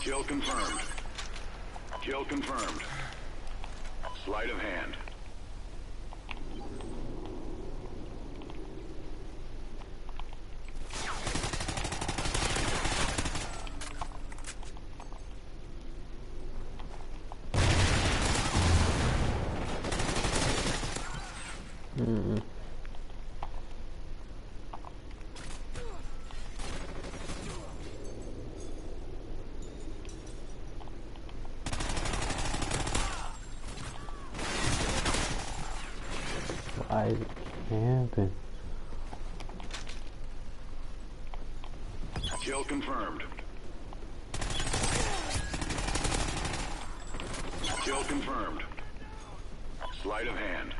Kill confirmed. Kill confirmed. Sleight of hand. Why is it camping? Kill confirmed. Kill confirmed. Sleight of hand.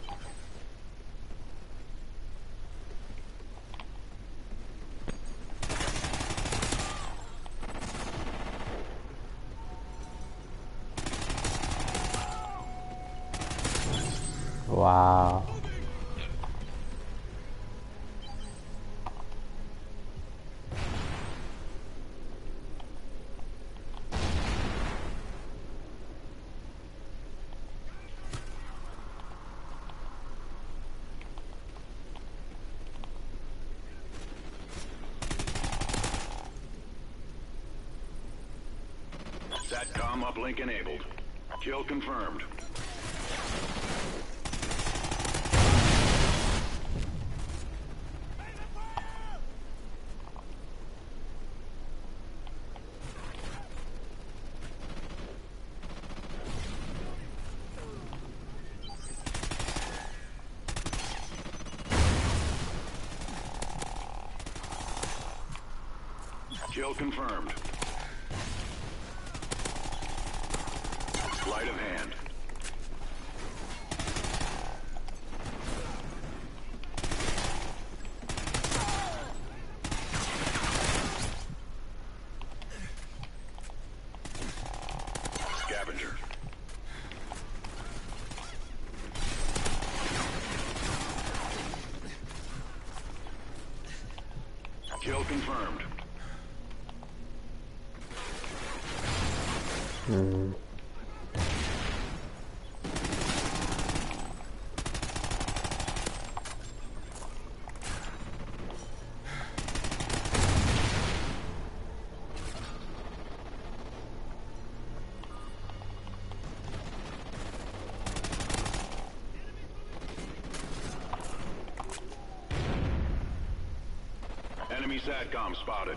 Wow. SATCOM uplink enabled. Kill confirmed. Kill confirmed. Sleight of hand. Scavenger. Kill confirmed. Enemy SATCOM spotted.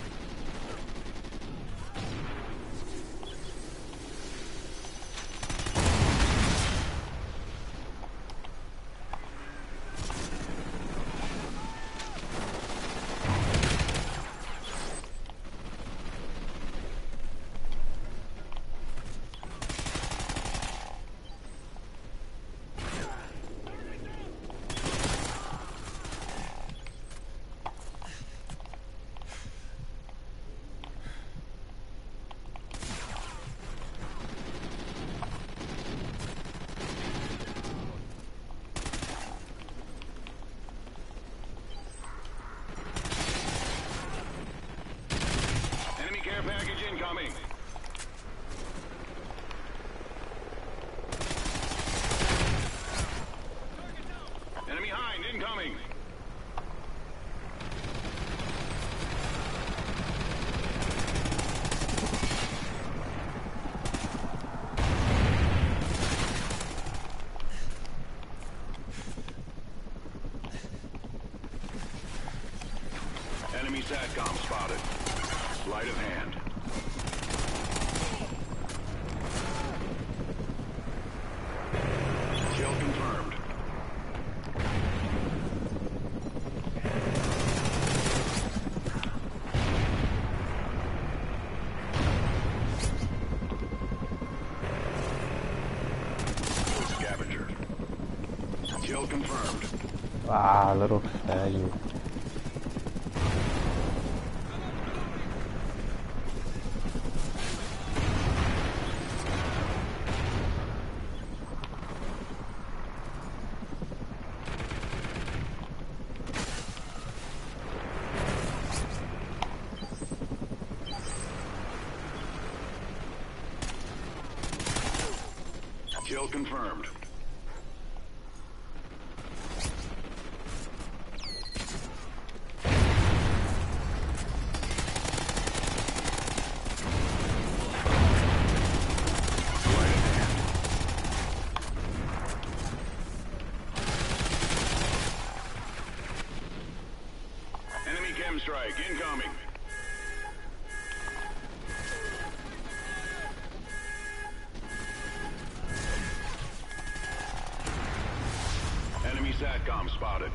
Care package incoming. Enemy Hind incoming. Enemy SATCOM spotted. Sleight of hand. Kill confirmed. Scavenger. Kill confirmed. Ah, little faggot. Kill confirmed. Enemy chem strike incoming. Enemy SATCOM spotted.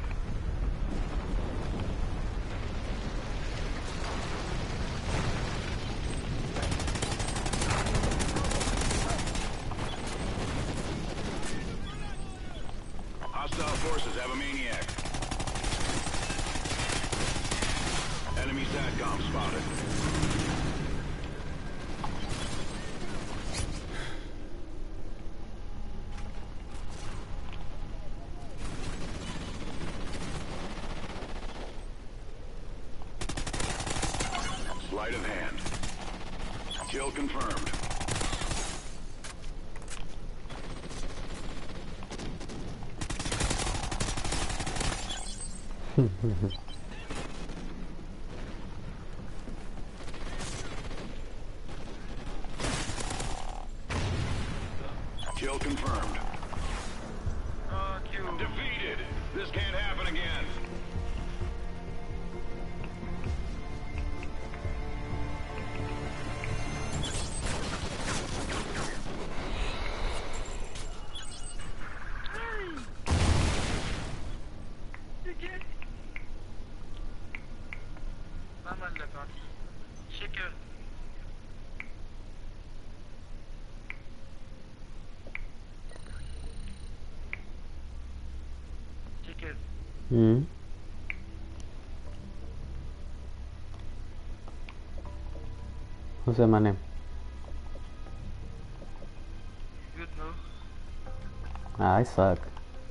Hostile forces have a maniac. Enemy SATCOM spotted. Sleight of hand. Kill confirmed. Kill confirmed. Defeated. This can't happen again. Pas mal la partie. Shaker. Shaker. Hmm. What's that my name? Good no? Ah, I suck.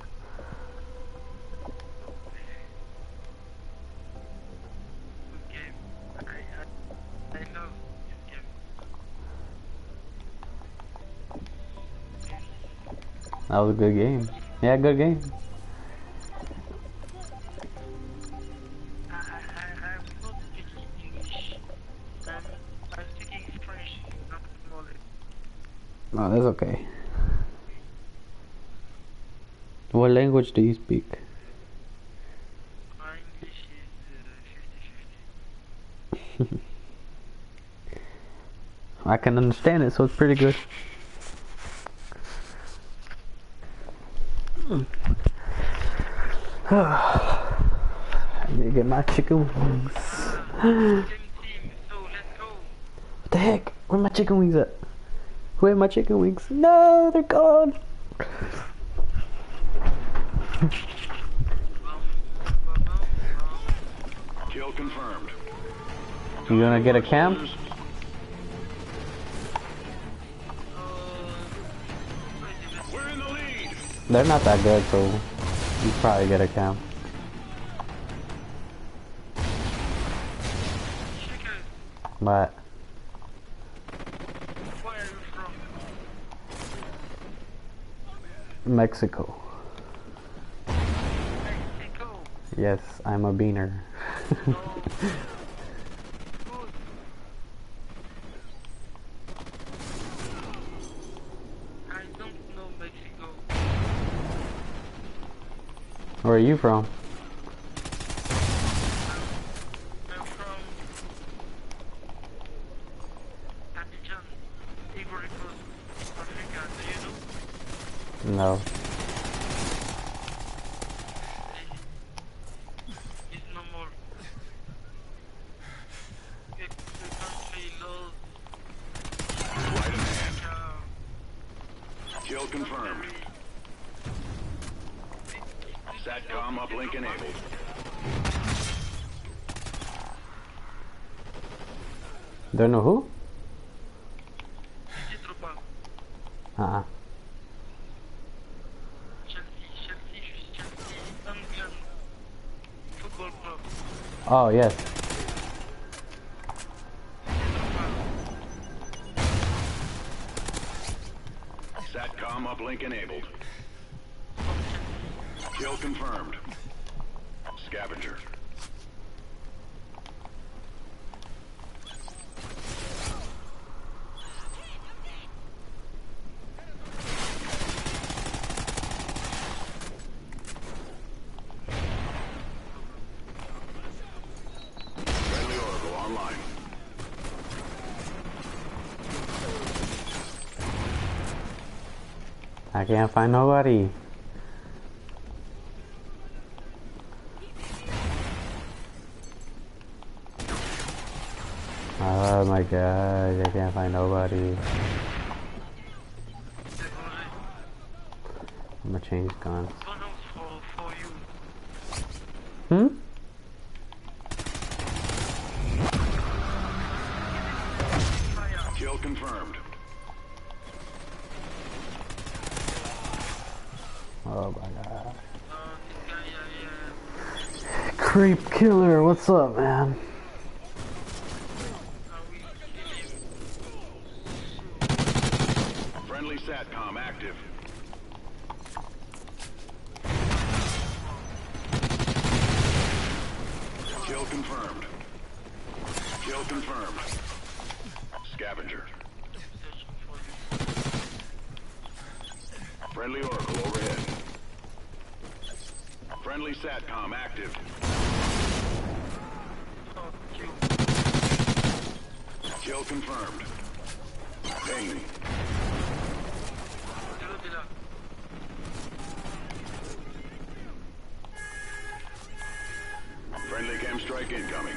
Good game. I love this game. That was a good game. Yeah, good game. I'm not speaking English. I'm speaking French, not knowledge. No, that's okay. What language do you speak? My English is 50-50. I can understand it, so it's pretty good. I need to get my chicken wings. Same team, so let's go. What the heck? Where my chicken wings at? Where are my chicken wings? No, they're gone. Kill confirmed. You gonna get a cam? We're in the lead. They're not that good, so you probably get a cam. Shaker, But where are you from? Mexico. Mexico. Yes, I'm a beaner. Good. I don't know Mexico. Where are you from? I'm from Abidjan, Ivory Coast, Africa. Do you know? No. It's no more. The country lost Sleight of hand. Africa. Kill confirmed. SATCOM uplink enabled. Don't know who? Didier Drogba. Uh-uh. Chelsea, England Football Club. Oh, yes. SATCOM uplink enabled. Kill confirmed. Scavenger. Friendly Oracle online. I can't find nobody. Oh my god, I can't find nobody. I'm gonna change guns. For you. Hmm? Kill confirmed. Oh my god. Yeah. Creep killer, what's up, man? Friendly SATCOM active. Kill confirmed. Kill confirmed. Scavenger. Friendly Oracle overhead. Friendly SATCOM active. Kill confirmed. Ping. Friendly chem strike incoming.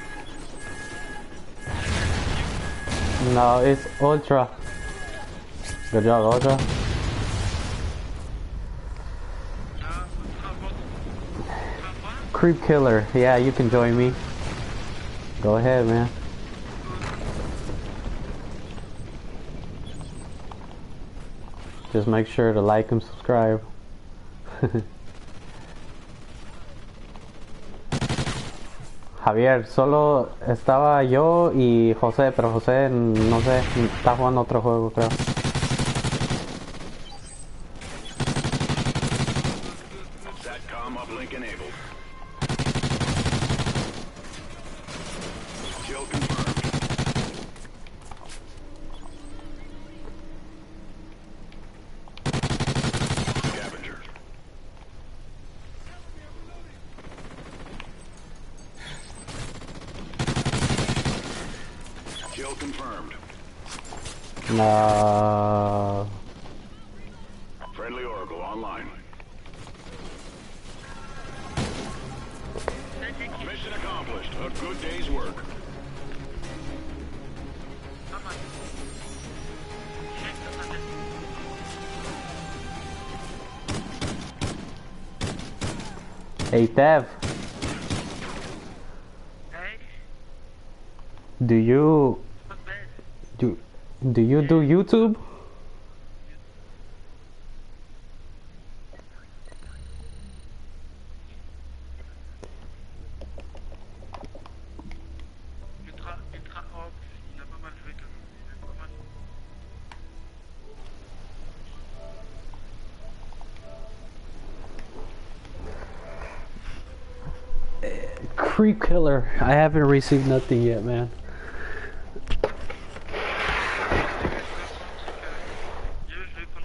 No, it's Ultra. Good job, Ultra. Creep killer, yeah, you can join me. Go ahead, man. Just make sure to like and subscribe. Javier, solo estaba yo y José, pero José, no sé, está jugando otro juego, creo. SATCOM uplink enabled. Kill confirmed. Scavenger. Kill confirmed. No. Friendly Oracle online. Mission accomplished. A good day's work. Hey, Tev, Hey, do you not bad. do you do YouTube? Ultra Ops, il a pas mal joué quand même. Il a pas mal. Creep killer, I haven't received nothing yet, man. Je vais prendre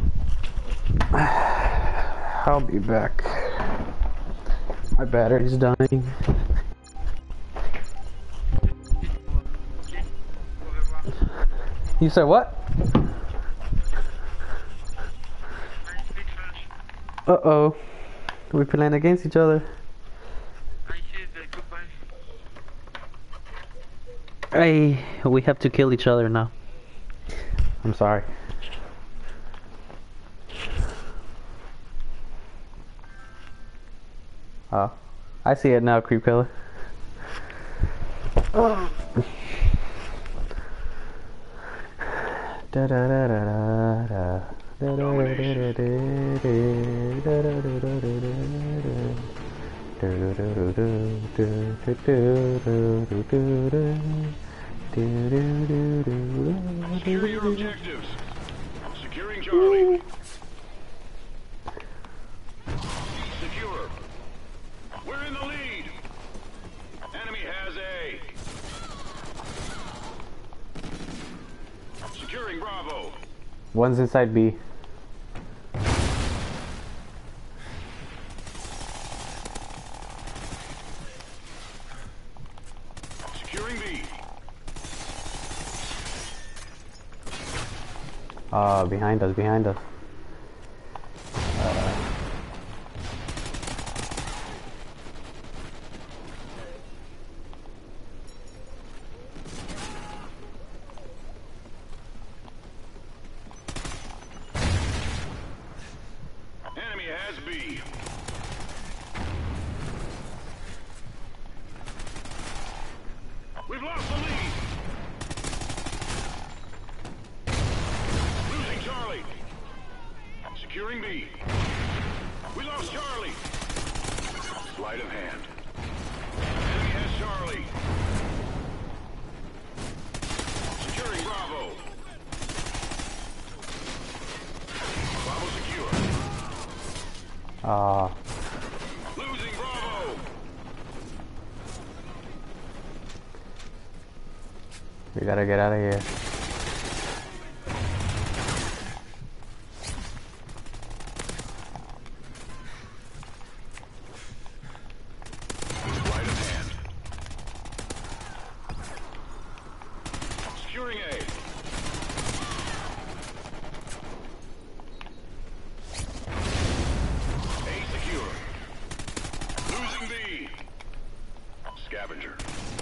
quelqu'un. I'll be back. My battery's dying. Ok, au revoir. You said what? I speak French. Uh-oh. We're playing against each other. I said goodbye. Hey, we have to kill each other now. I'm sorry. Oh, I see it now, creep killer. Oh. Da da da da da da. Da da da da da da da da da da da. Secure your objectives. Securing Charlie. One's inside B. Securing B. Behind us, behind us. Enemy has B. We've lost the lead. Losing Charlie. Securing B. We lost Charlie. Sleight of hand. Enemy has Charlie. Securing Bravo. Bravo secure. Losing Bravo. We gotta get out of here. Sleight of hand. Securing A. A secure. Losing B. Scavenger.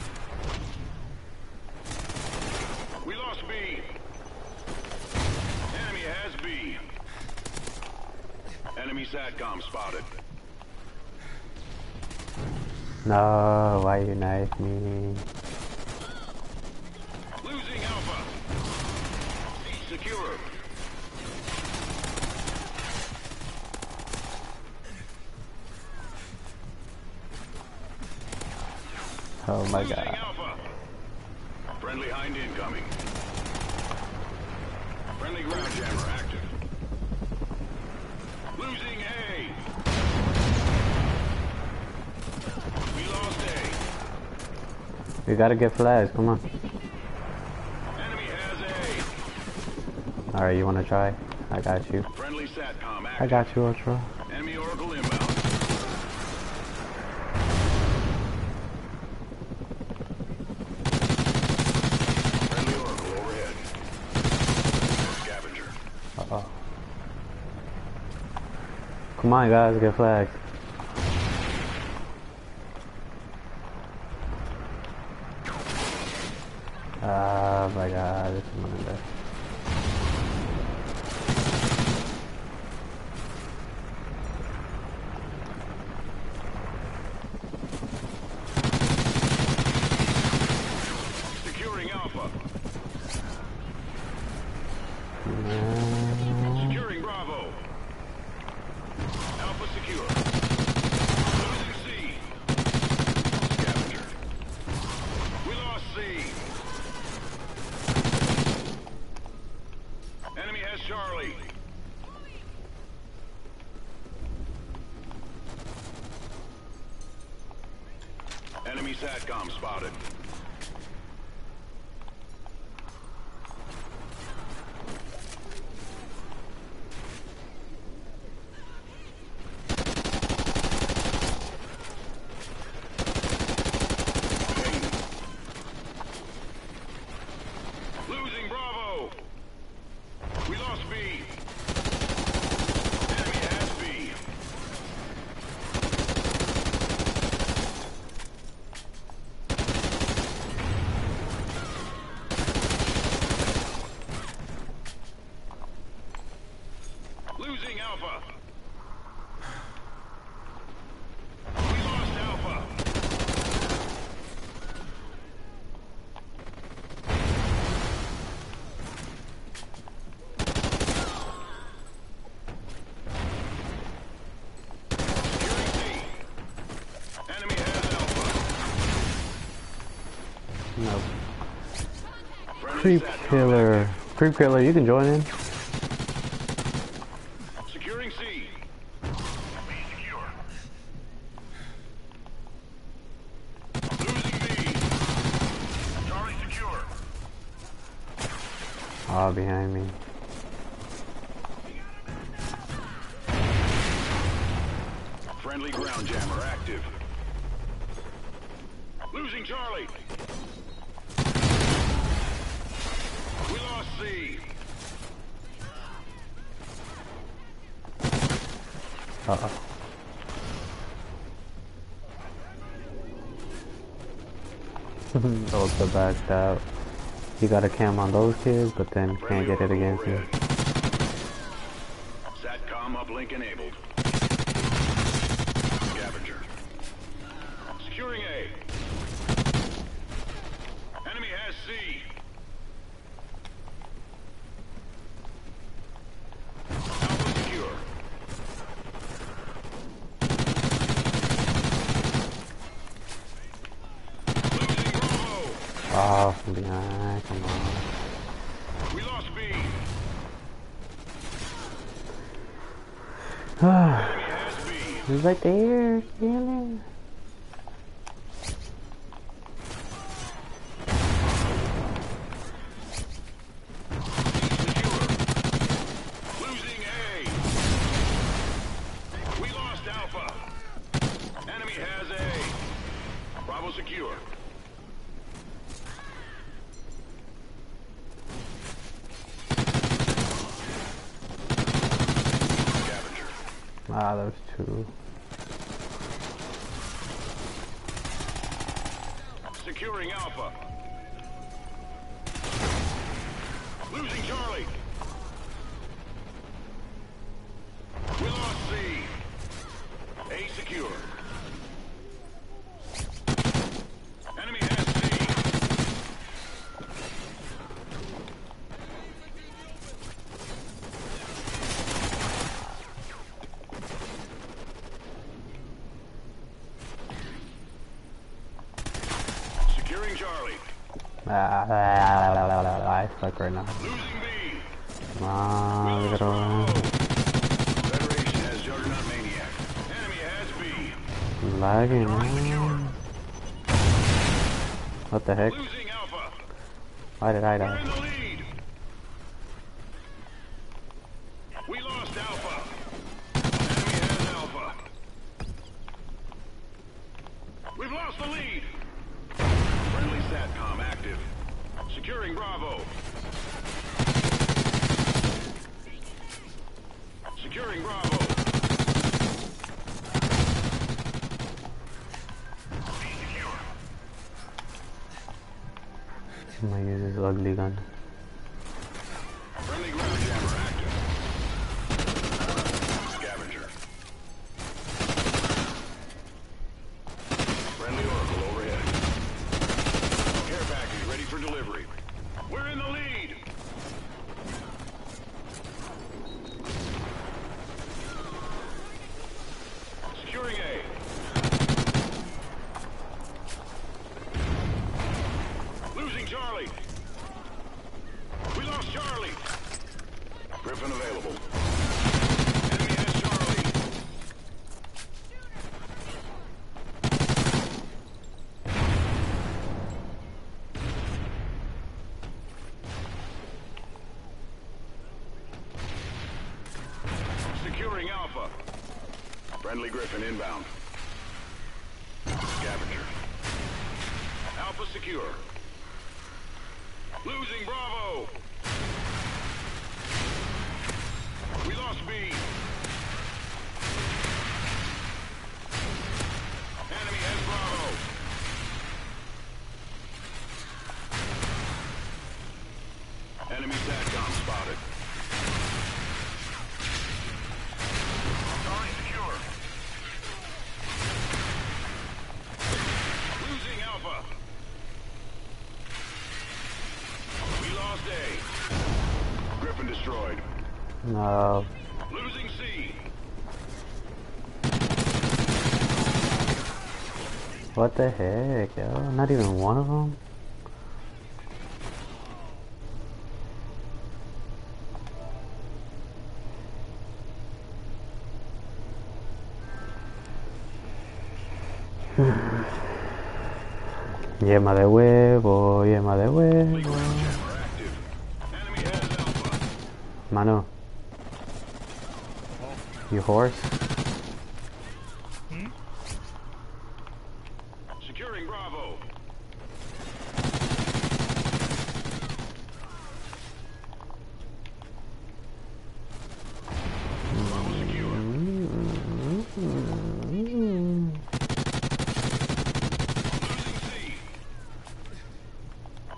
We lost B. Enemy has B. Enemy SATCOM spotted. No, why you knife me? Losing Alpha. C secure. Oh my Losing god. Alpha. Friendly hind incoming. Friendly ground jammer active. Losing A. We lost A. We gotta get flags, come on. Enemy has A. Alright, you wanna try? I got you. Friendly SATCOM active. I got you, Ultra. Enemy Oracle inbound. Friendly Oracle overhead. Scavenger. Uh-oh. Come on, guys, get flags. Oh my god, there's someone in there. Securing Alpha. No. Securing Bravo. Alpha secure. Losing C. Scavenger. We lost C. Enemy has Charlie. Enemy SATCOM spotted. Losing Bravo. We lost B. Enemy has B. Losing Alpha. We lost Alpha. Securing C. Enemy has Alpha. No. Friendly Creep SATCOM killer. Creep killer, you can join in. Securing C. B secure. Losing B. Charlie secure. Oh, behind me. Friendly ground jammer active. Losing Charlie. We lost C. Uh-oh. Those are backed out. You got a cam on those kids, but then can't get it against you. SATCOM uplink enabled. Scavenger. Securing A. Enemy has C. Alpha secure. Losing Bravo. Oh, from behind, come on. We lost B. Enemy has B. He's right there, damn it. Secure. Losing A. We lost Alpha. Enemy has A. Bravo secure. Scavenger. Ah, there's two. Securing Alpha. Losing Charlie. We lost C. A secure. Enemy has C. Securing Charlie. I suck right now. Losing B. Come on, we gotta run. Federation has Juggernaut Maniac. Enemy has B. Lagging, man. What the heck? Losing Alpha. Why did I We're die? in the lead. We lost Alpha. Enemy has Alpha. We've lost the lead. Friendly SATCOM active. Securing Bravo. Securing Bravo. Be secure. I'm gonna use this ugly gun. Friendly ground jammer active. Scavenger. Friendly Oracle overhead. Care package ready for delivery. We're in the lead. Securing A. Losing Charlie. We lost Charlie. Griffin available. Enemy has Charlie. Securing Alpha. Friendly Griffin inbound. Scavenger. Alpha secure. Losing Bravo. We lost B. Enemy has Bravo. Enemy SATCOM spotted. Charlie secure. Losing Alpha. We lost A. Griffin destroyed. No. Losing C. What the heck, yo? Not even one of them? Yema de huevo, yema de huevo. Jammer active. Enemy has Alpha. Manu, you horse?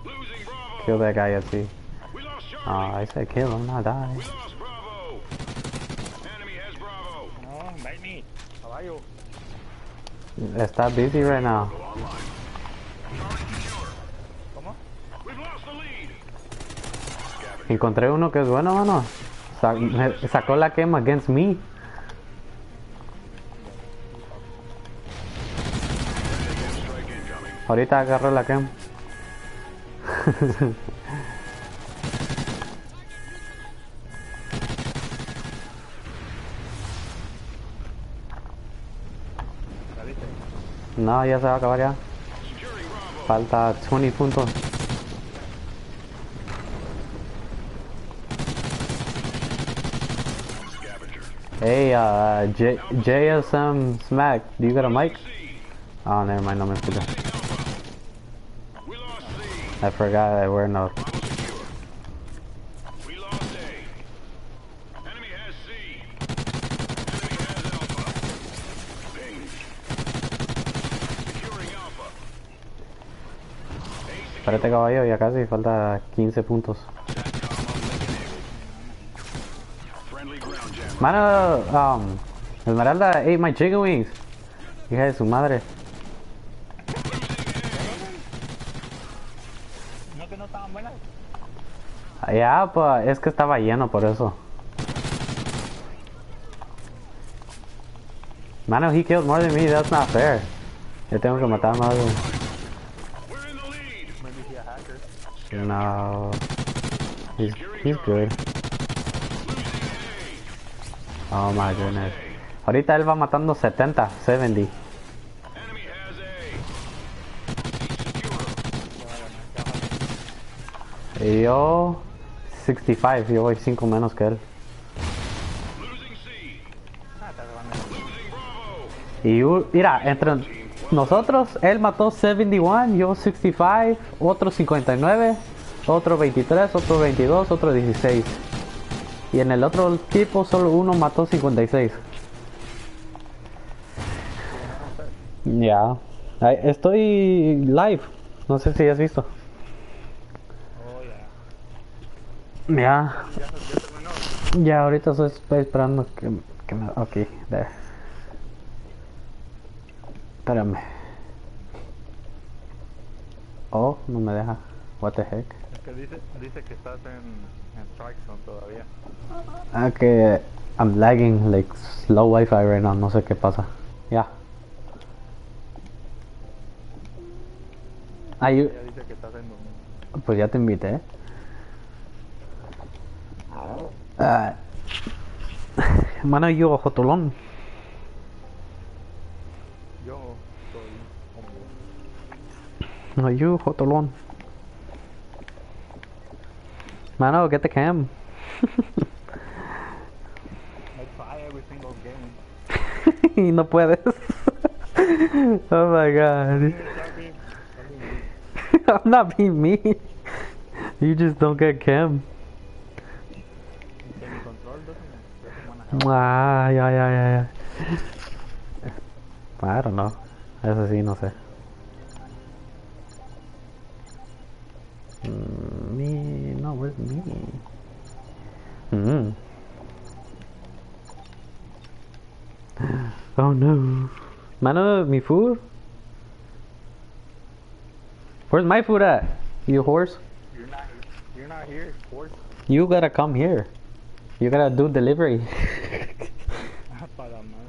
Losing Bravo. Kill that guy, see. We lost Oh, Charlie. I said kill him, not die. We lost Bravo. Enemy has Bravo. No, invite me. Caballo. Está busy right now. Go online. Charlie secure. ¿Cómo? We've lost the lead. Scavenger. Encontré uno que es bueno, mano. Sacó la game against me. Strike incoming. Ahorita agarró la game. ¿La viste? No, ya se va a acabar ya. Securing Bravo. Falta 20 puntos. Scavenger. Hey, JSM Smack, do you got a mic? C. Oh, never mind, no me escucha. We lost C. I forgot that we're no. Bravo secure. We lost A. Enemy has C. Enemy has Alpha. Ping. Securing Alpha. A secure. Espérate, caballo, ya casi falta 15 puntos. SATCOM enabled. Friendly ground jammer. Mano, Esmeralda ate my chicken wings. Hija de su madre. ¿No que no estaban buenas? Ya, pues es que estaba lleno por eso. Mano, he killed more than me, that's not fair. Yo tengo que matar más. We're in the lead. Maybe he a hacker. No. He's good. Losing A. Oh my goodness. Ahorita él va matando 70, 70. Enemy has A. Secure. Y yo 65, yo voy 5 menos que él. Losing C. Ah, está grabando. Losing Bravo. Y mira, entre nosotros, él mató 71, yo 65, otro 59, otro 23, otro 22, otro 16. Y en el otro tipo solo uno mató 56. Ya. Estoy live. No sé si has visto. Oh, ya. Ya. Ya terminó. Ya, ahorita estoy esperando que me... Ok, there. Espérame. Oh, no me deja. What the heck. Es que dice que estás en Strike Zone todavía. Que I'm lagging like slow Wi-Fi right now. No sé qué pasa. Ya. Ella dice que estás en domingo. Pues ya te invité. Ah. Mano, yo jotolón. Yo soy No, you jotolón. Mano, get the cam. I try every single game. Y no puedes. Oh my god. I'm not being mean. You just don't get cam. Dice mi control doesn't Yeah. I don't know. Eso sí, no sé. Me, no, where's me? Oh no. Mano, mi food? Where's my food at? You horse? You're not here, horse. You gotta come here. You gotta do delivery. Para más.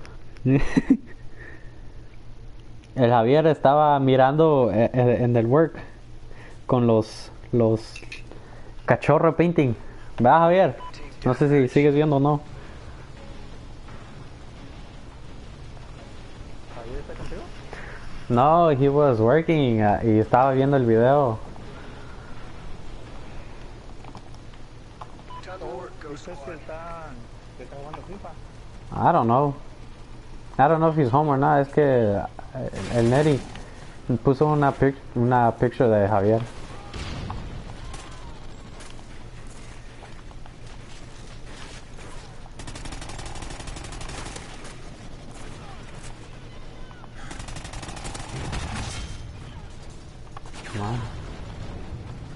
El Javier estaba mirando en el work con los cachorro painting. ¿Verdad, Javier? No sé si sigues viendo o no. ¿Javier está contigo? No, he was working y estaba viendo el video. ¿Dices que está jugando FIFA? I don't know. I don't know if he's home or not. Es que el Neri puso una picture de Javier. Come on.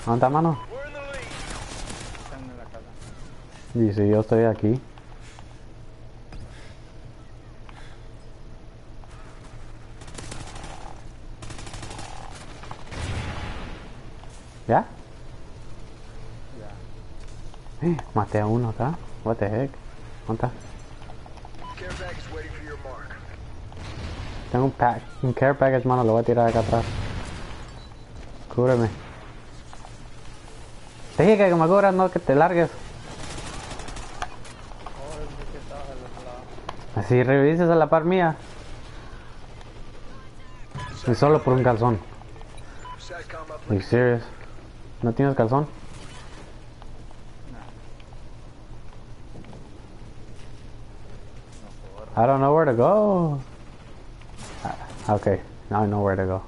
¿Dónde está, mano? We're in the lead. Están en la casa. Dice, yo estoy aquí. ¿Ya? Ya. Maté a uno acá. What the heck? ¿Dónde está? Care package waiting for your mark. Tengo un care package, mano, lo voy a tirar acá atrás. Cúbreme. Te dije que me cubras, no que te largues. Oh, es que estaba del otro lado. Así revises a la par mía. Y solo por un calzón. Satcom up. Are you serious? ¿No tienes calzón? I don't know where to go. Okay, now I know where to go.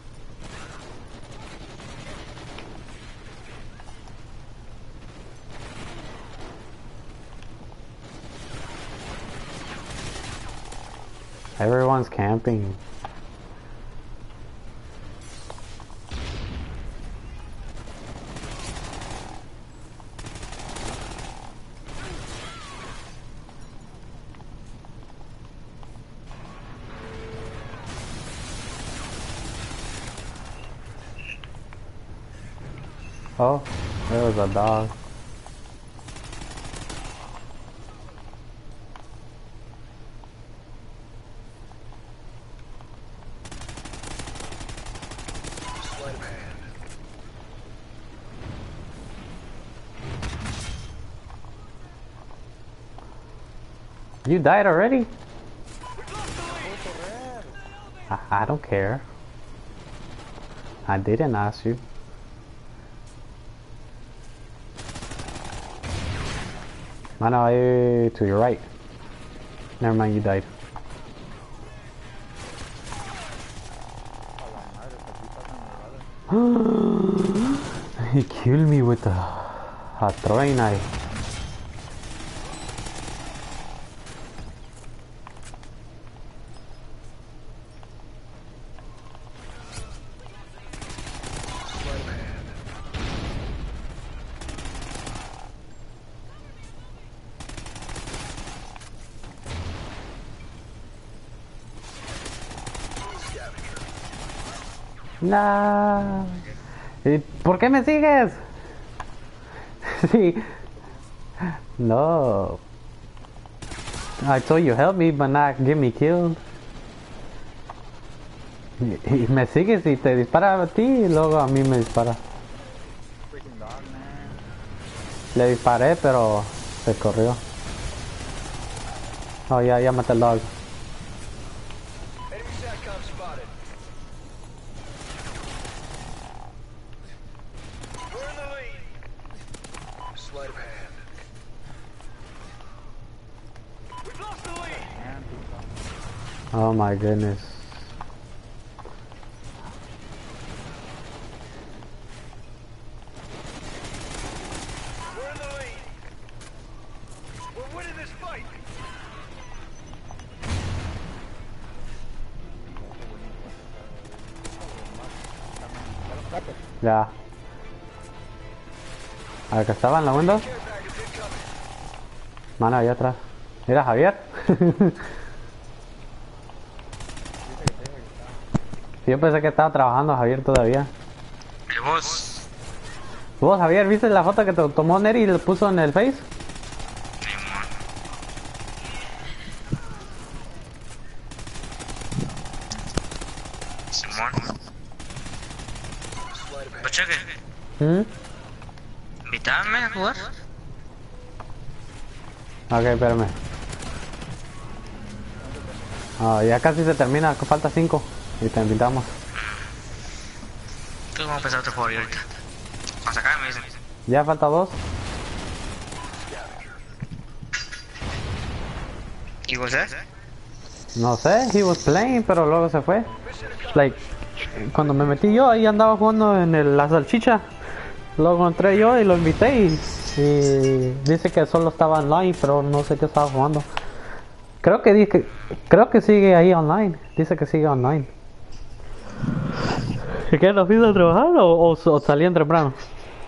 Everyone's camping. Oh, there was a dog. Sleight of hand. You died already? I don't care. I didn't ask you. Mano, to your right. Never mind, you died. A la madre, aquí pasan los balas. He killed me with a throwing knife. Sleight of hand. Scavenger. No. ¿Y por qué me sigues? Sí. No. I told you help me, but not get me killed. Y me sigues y te dispara a ti y luego a mí me dispara. Freaking dog, man. Le disparé, pero se corrió. Oh, ya maté al dog. Enemy Satcom spotted. We're in the lead. Sleight of hand. We've lost the lead. Man, Oh my goodness. We're in the lead. We're winning this fight. Ya. Acá estaba en la Windows. Care package incoming. Mano, allá atrás. Mira, Javier. Yo pensé que estaba trabajando Javier todavía. ¿Qué vos? ¿Vos, Javier, viste la foto que te tomó Neri y le puso en el Face? Simón. Sleight of hand. Pues cheque, ¿Mm? invítame a jugar. Ok, espérame. Ya casi se termina, falta 5. Y te invitamos. Entonces vamos a empezar otro juego ahorita. Vamos acá, me dicen. Ya falta 2. ¿Y vos, eh? No sé, he was playing, pero luego se fue. Like, cuando me metí yo, ahí andaba jugando en la salchicha. Luego entré yo y lo invité y dice que solo estaba online, pero no sé qué estaba jugando. Creo que sigue ahí online. Dice que sigue online. ¿Y qué, no fuiste a trabajar o salían temprano?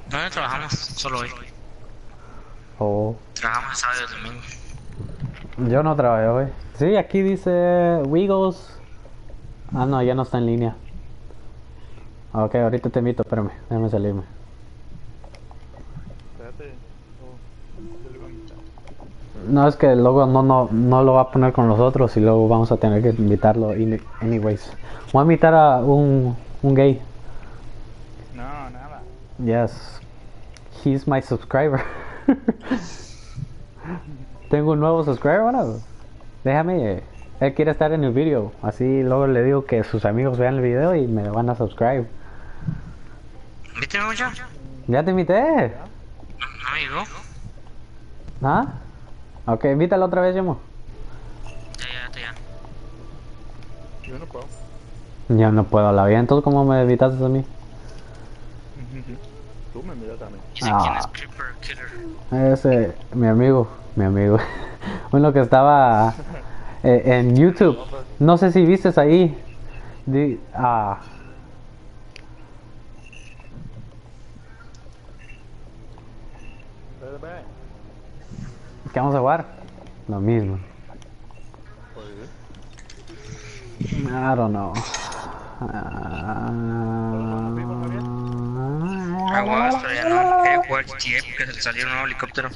No trabajamos, solo hoy. Oh, Trabajamos sábado y domingo. yo no trabajé hoy. Sí, aquí dice Wiggles. Ah, no, ya no está en línea. Ok, ahorita te invito, espérame, déjame salirme. Espérate. Oh, yo le iba a invitar. No, es que luego no lo va a poner con nosotros y luego vamos a tener que invitarlo anyways. Voy a invitar a un gay. No, nada. Yes. He's my subscriber. Tengo un nuevo subscriber, bueno. Déjame. Él quiere estar en el video. Así luego le digo que sus amigos vean el video y me van a subscribe. ¿Viste mucho? Ya te invité. No me llegó. ¿Ah? Ok, invítalo otra vez, Yemo. Ya. Yo no puedo. Yo no puedo hablar bien, entonces ¿cómo me invitaste a mí? Tú me miras a mí. Dice quién es Creeper Killer. Ese, mi amigo. Uno que estaba en YouTube. No sé si viste ahí. Ve. ¿Qué vamos a jugar? Lo mismo. Oye. I don't know. Aguas, pero ya no. Quería jugar GTA porque se salió un nuevo helicóptero.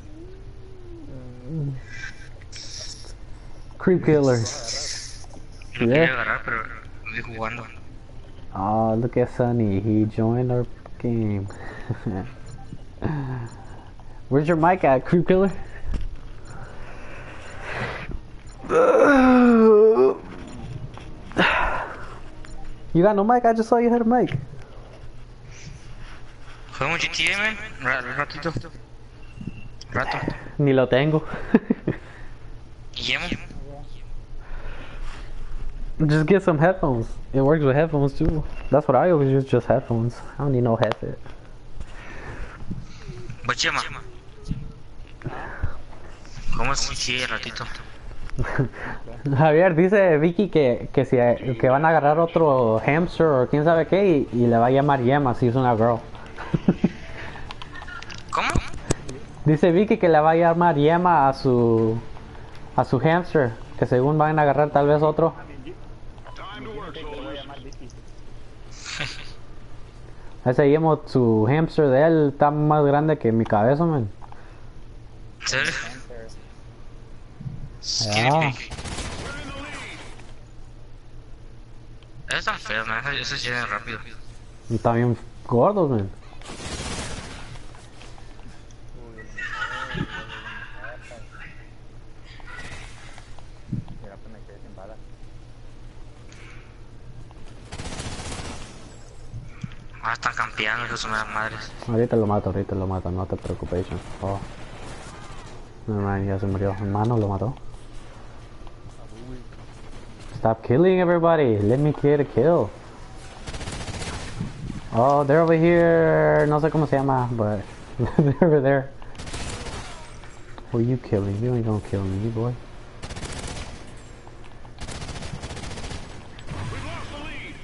Creep Killer. Lo quería agarrar, pero lo vi jugando. Oh, look at Sunny. He joined our game. Where's your mic at, Creep Killer? You got no mic? I just saw you had a mic. ¿Jugamos GTA, man? Ratito. Rato. Ni lo tengo. Guillermo. Just get some headphones. It works with headphones too. That's what I always use, just headphones. I don't need no headset. Bochema. ¿Jugamos GTA ratito? Javier dice Vicky que van a agarrar otro hamster o quién sabe qué y le va a llamar Yema si es una girl. ¿Cómo? Dice Vicky que le va a llamar Yema a su hamster, que según van a agarrar tal vez otro. Time to work, Te lo voy a soldiers. llamar Vicky. Ese Yemo, su hamster de él está más grande que mi cabeza, man. ¿En serio? Enter. Skinny Ah. pig. Eso está feo, man. Eso se llena rápido. Está bien gordo, man. Mira, pues me quedé sin balas. Están campeando, eso son las madres. Ahorita lo mato, no te preocupes. Oh. No, man, ya se murió. Hermano, lo mató. Stop killing everybody. Let me get a kill. Oh, they're over here. No sé cómo se llama, but they're over there. Who you killing? You ain't gonna kill me, boy. We've lost the lead.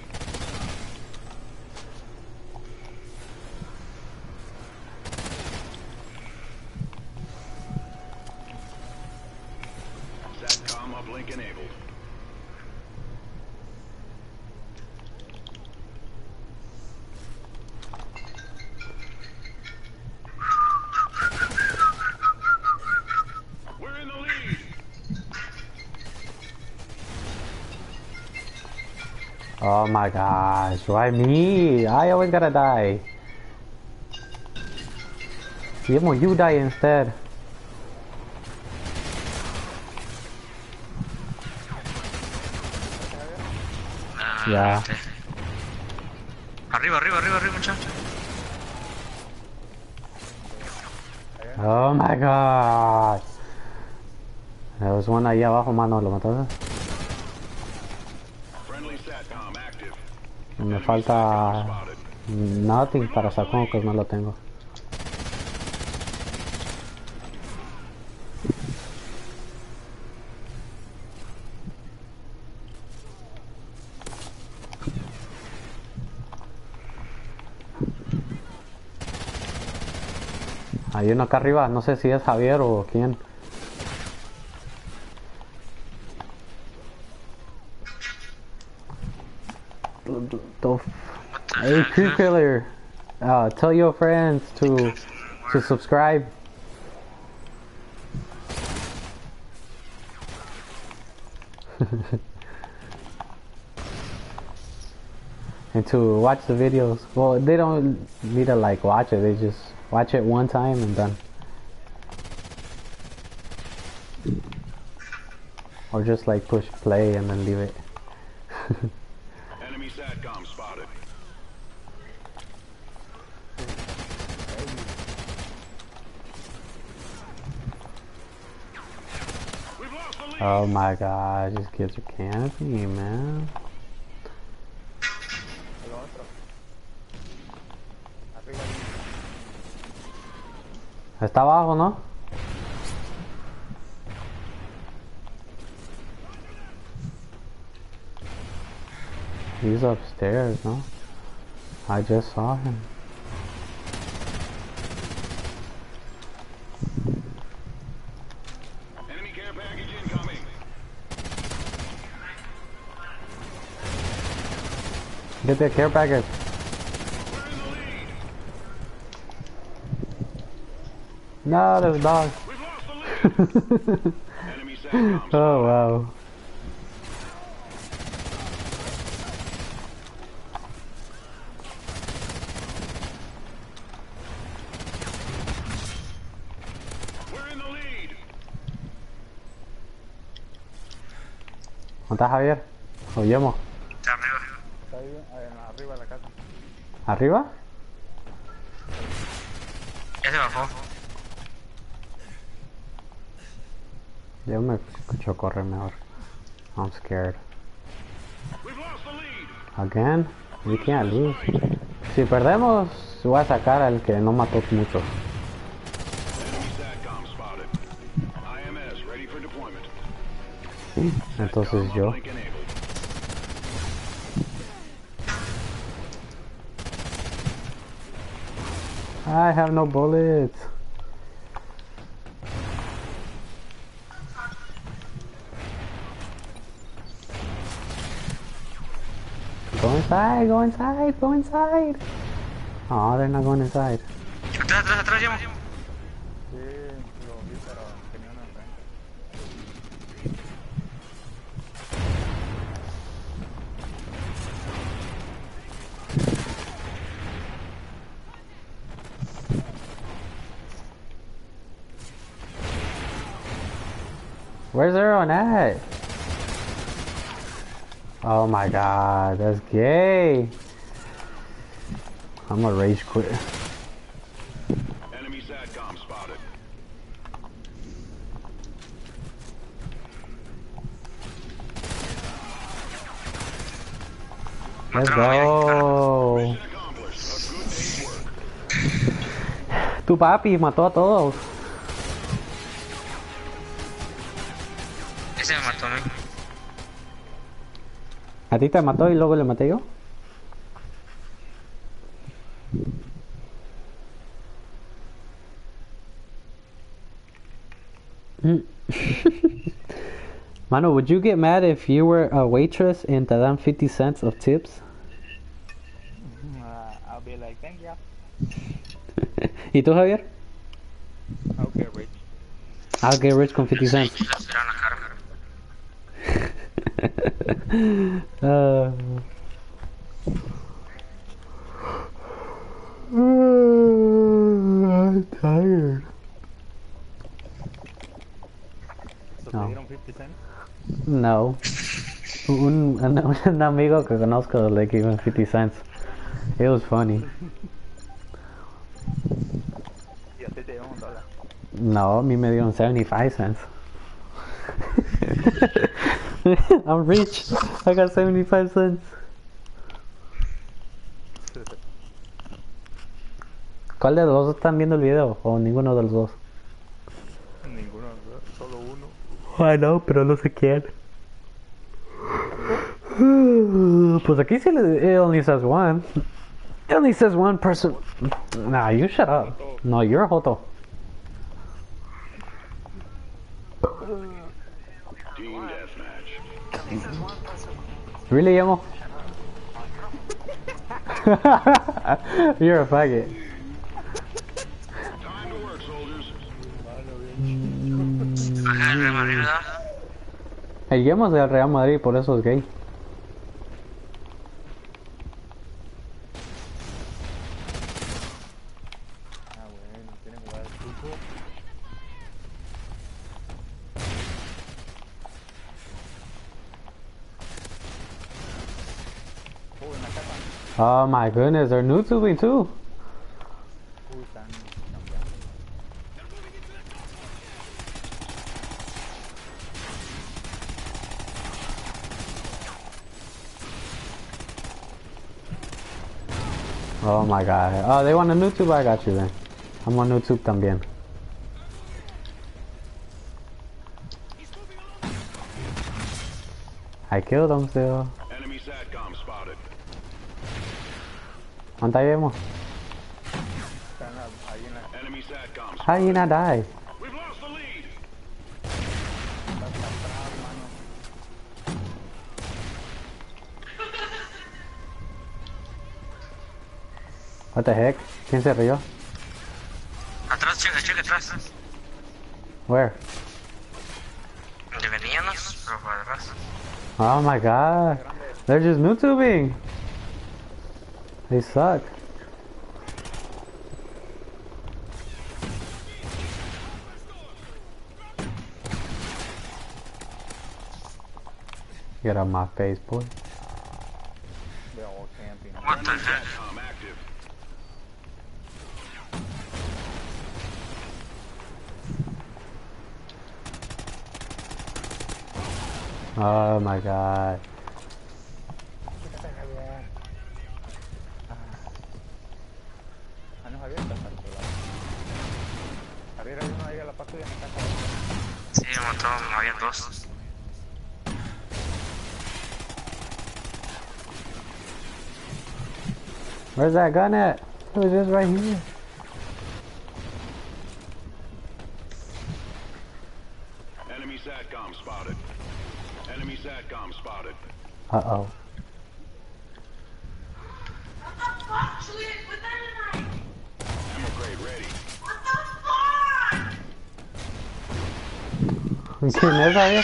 SATCOM uplink enabled. We're in the lead. Oh my gosh, why me? I always gotta die. You die instead. Ya. Este. Arriba, muchacho. Oh my god. There was one ahí abajo, mano, lo mataste. Friendly SATCOM active. Me falta Spotted. nothing para sacar que no lo tengo. Hay uno acá arriba, no sé si es Javier o quién. Hey, Crew Killer, tell your friends to subscribe. And to watch the videos. Well, they don't need to like watch it, they just watch it one time and done. Or just like push play and then leave it. Enemy SATCOM spotted. We've lost the lead. Oh my god, these kids are camping, man. El otro. Arriba. Está abajo, ¿no? He's upstairs, no? I just saw him. Enemy care package incoming. Get the care package. We're in the lead. No, there's a dog. We've lost the lead. Enemy SATCOM spotted. Oh wow. We're in the lead. ¿Dónde está Javier? Oyemos. Está arriba. Está ahí, arriba de la casa. ¿Arriba? Ya se bajó. Yo me escucho correr mejor. I'm scared. We've lost the lead. Again? We can't lose. Si perdemos, voy a sacar al que no mató mucho. Enemy SATCOM spotted. IMS ready for deployment. Entonces SATCOM yo. uplink enabled. I have no bullets. Go inside, go inside, go inside. Oh, they're not going inside. Atrás, atrás, atrás, llamo. Sí, lo vi, pero tenía una enfrente. Where's everyone at? Oh my god, that's gay. I'm gonna rage quit. Enemy SATCOM spotted. Let's go. Mission accomplished. A good day's work. Tu papi mató a todos. Ese me mató a mí. ¿A ti te mató y luego le maté yo? Mano, would you get mad if you were a waitress and te dan 50 cents of tips? I'll be like, thank you. ¿Y tú, Javier? I'll get rich. I'll get rich con 50 cents. Sí, les tiraron la cara. I'm tired. So No. te dieron 50 cents? No. Un amigo que conozco le gave him 50 cents. It was funny. Y a ti te dieron $1. No, a mí me dieron 75 cents. I'm rich. I got 75 cents. ¿Cuál de los dos están viendo el video? ¿O ninguno de los dos? Ninguno, solo uno. I know, pero no sé quién. Pues aquí sí it only says one. It only says one person. Nah, you shut up. No, you're Joto. deathmatch. Really, Emo? You're a faggot. Time to work, soldiers. Ajá, el Real Madrid, ¿verdad? El Emo es del Real Madrid, por eso es gay. Ah, bueno, quieren jugar al fútbol. Oh, en la casa. Oh my goodness, they're new to me too. Están cambiando. Oh my god. Oh, they want a new tube? I got you then. I'm on new tube también. I killed him still. Enemy SATCOM spotted. ¿Dónde vemos? Están ahí en la Enemy SATCOM How spotted. you not die? We've lost the lead. casa atrás, mano. What the heck? ¿Quién se rió? Atrás, checa atrás. Where? Donde veníamos, pero por atrás. Oh my god. They're just new tubing. They suck. Get out my face, boy. They're all camping. What the heck? SATCOM active. Oh my god. Ah, no, Javier está para otro lado. Javier, hay uno ahí a la parte de mi casa. Sí, me mató, había dos. Where's that gun at? It was just right here. Enemy SATCOM spotted. Enemy SATCOM spotted. Uh-oh. Ammo crate ready. ¿Quién es ahí?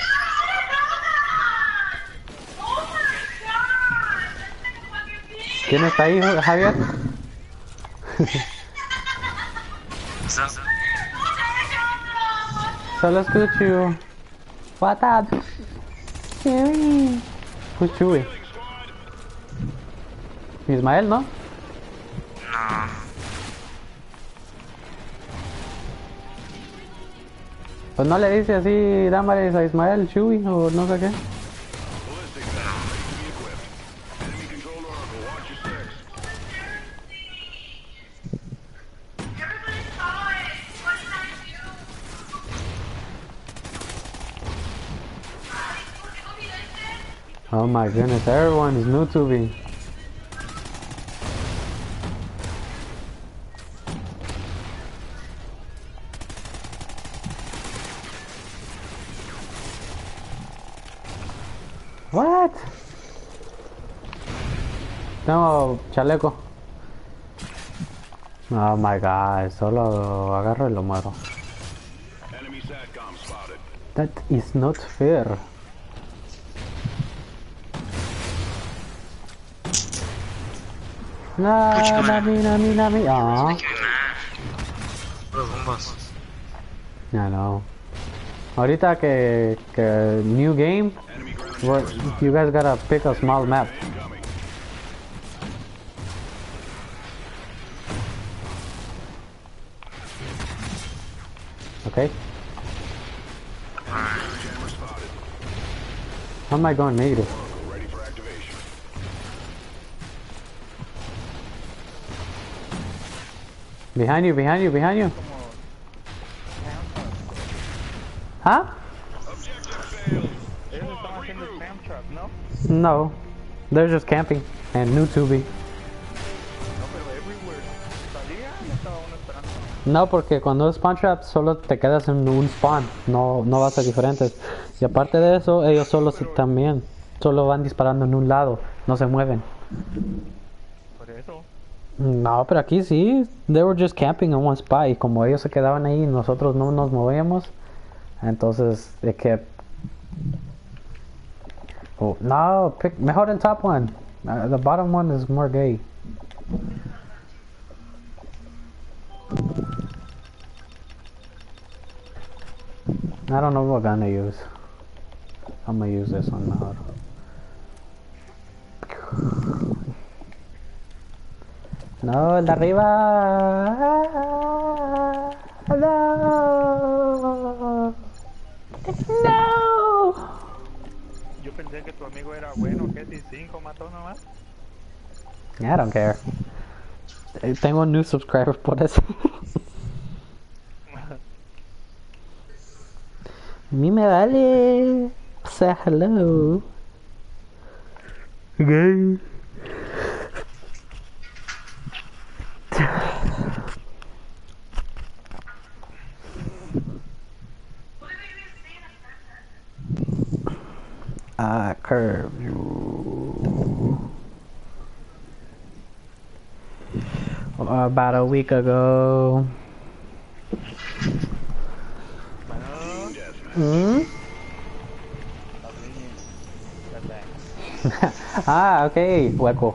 ¿Quién está ahí, Javier? So, Solo escucho. What up? Chewy. Who's Chewy? Killing squad. Ismael, ¿no? no. Pues no le dice así, dámales a Ismael, Chewy, o no sé qué. Ballistic venom ready to be equipped. Enemy controlled Oracle. Watch your six. Oh my goodness, everyone is new to me. What? Tengo chaleco. Oh my god, solo agarro y lo muero. Enemy SATCOM spotted. That is not fair. Nami. Ah, Los bombas. ya no. Ahorita que new game, Enemy ground where you guys gotta pick a small map. incoming. Okay? Jammer spotted. How am I going negative? Oracle ready for activation. Behind you. Como Huh? Objective failed. ellos estaban haciendo spam trap, ¿no? No. They're just camping and new tubing. No, pero everywhere. Salía y estaba uno esperando. No, porque cuando es spawn trap solo te quedas en un spawn, no vas a diferentes. Y aparte de eso, ellos también, solo van disparando en un lado, no se mueven. Por eso. No, pero aquí sí, they were just camping in one spot y como ellos se quedaban ahí y nosotros no nos movíamos, entonces es que... Oh, no, mejor el top one. The bottom one is more gay. I don't know what gun to use. I'm gonna use this one mejor. No, el de arriba. No. No. Yo pensé que tu amigo era bueno, que si 5 mató nomás. I don't care. Tengo un new subscriber por eso. A mí me vale. O sea, hello. Gay. Curve. About a week ago. Bueno, Hmm? Okay, hueco.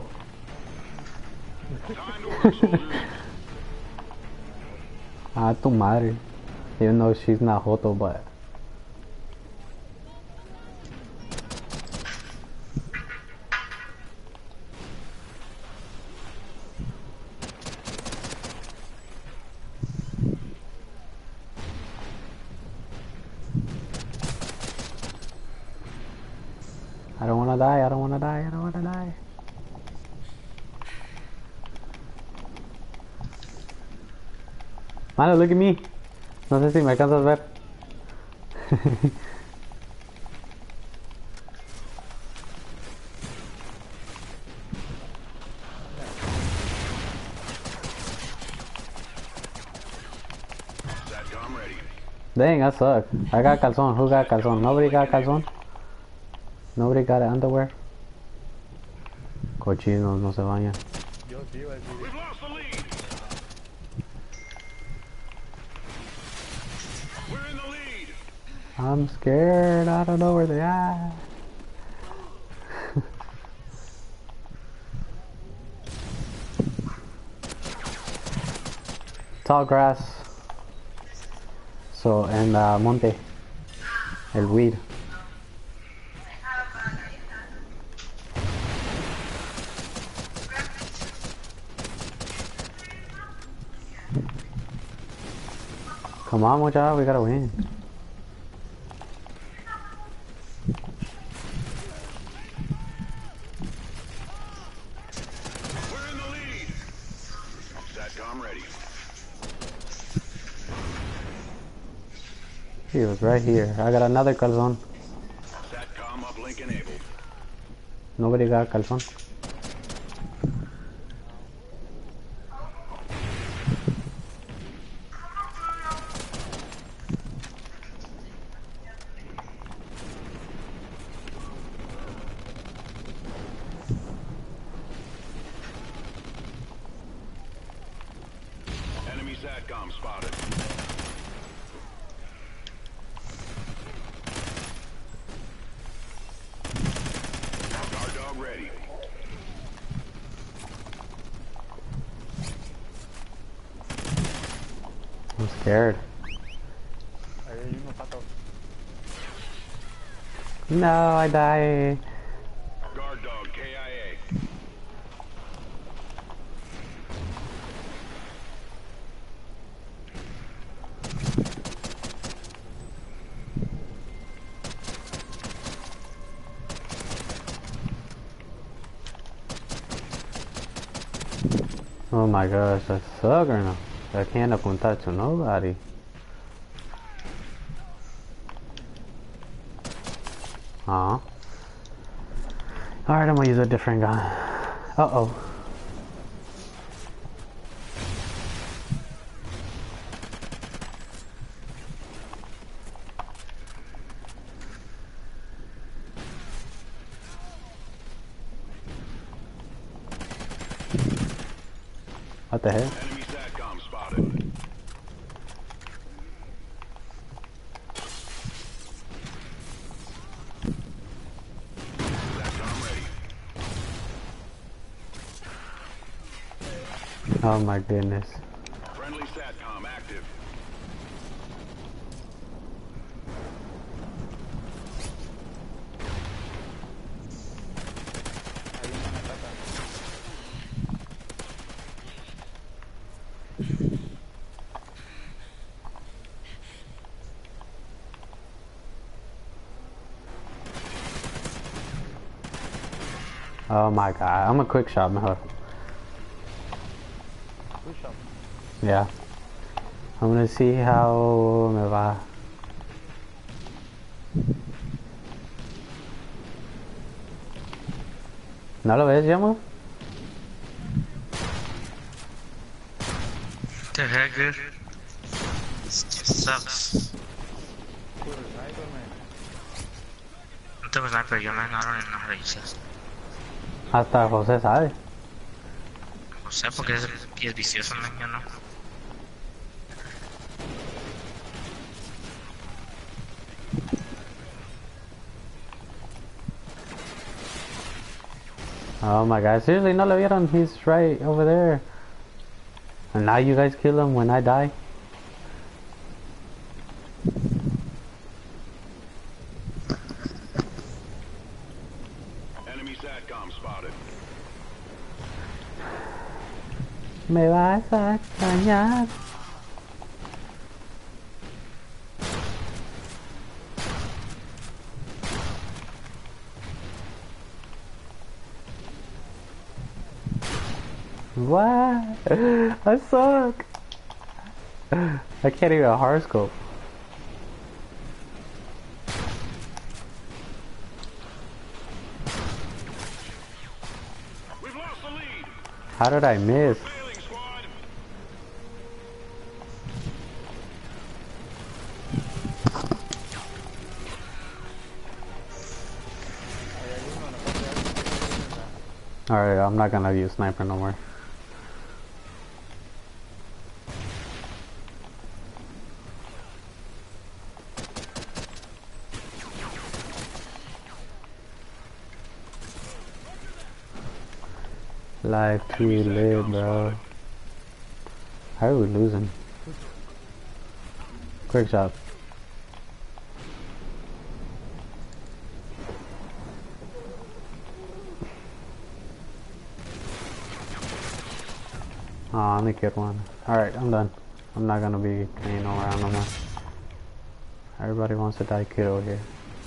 Tu madre. Even though she's not Joto, but. I don't wanna die, I don't wanna die, I don't wanna die. Mano, look at me. No sé si me alcanzas a ver. SATCOM ready. Dang, I suck. I got calzone. Who got calzone? Nobody got calzone? Nobody got underwear? Cochinos, no se bañan. yo sí iba a decir. We've lost the lead. We're in the lead. I'm scared. I don't know where they are. Tall grass. So, and monte. El weed. Come on, Mocha, we gotta win. We're in the lead. SATCOM ready. He was right here. I got another calzone. SATCOM uplink enabled. Nobody got calzone. Enemy SATCOM spotted. Guard dog ready. I'm scared. Ahí hay uno pato. No, I die. Guard dog KIA. Oh my gosh, I suck or no? I can't apuntar to nobody. Aw. Alright, I'm gonna use a different gun. Uh-oh. What the hell? Enemy SATCOM spotted. SATCOM ready. Oh my goodness. Friendly SATCOM active. Hay una me ataca. Oh my god. I'm a quick shot mejor. Push up. Yeah. I'm gonna see how me va. ¿No lo ves, Yamo? The heck, dude? This sucks. Puro sniper, man. No tengo sniper, yo man, I don't even know how to use this. Hasta José sabe. No sé, porque es vicioso, man, yo no. Oh my god, seriously, no lo vieron? He's right over there. And now you guys kill him when I die? Enemy SATCOM spotted. Me vas a extrañar. What? I suck. I can't even horoscope. We've lost the lead. How did I miss? Failing squad. Ahí hay uno en la parte de arriba. Alright, I'm not gonna use sniper no more. Life too lit, bro. How are we losing? Quick shot. Oh, I only killed one. Alright, I'm done. I'm not gonna be playing around no more. Everybody wants to die kill here.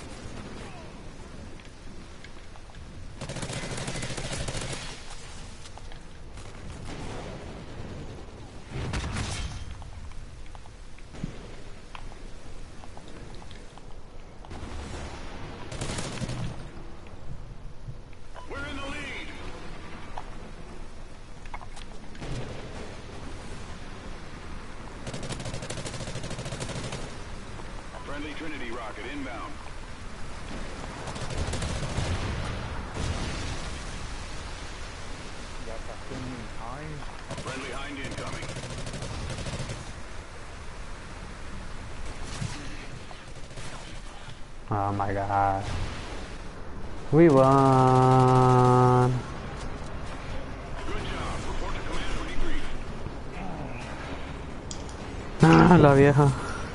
We're in the lead. Friendly Trinity rocket inbound. Ya pasó mi time. Friendly Hind incoming. Oh my god. We won. Good job. Report to command for debrief. Ah, la vieja.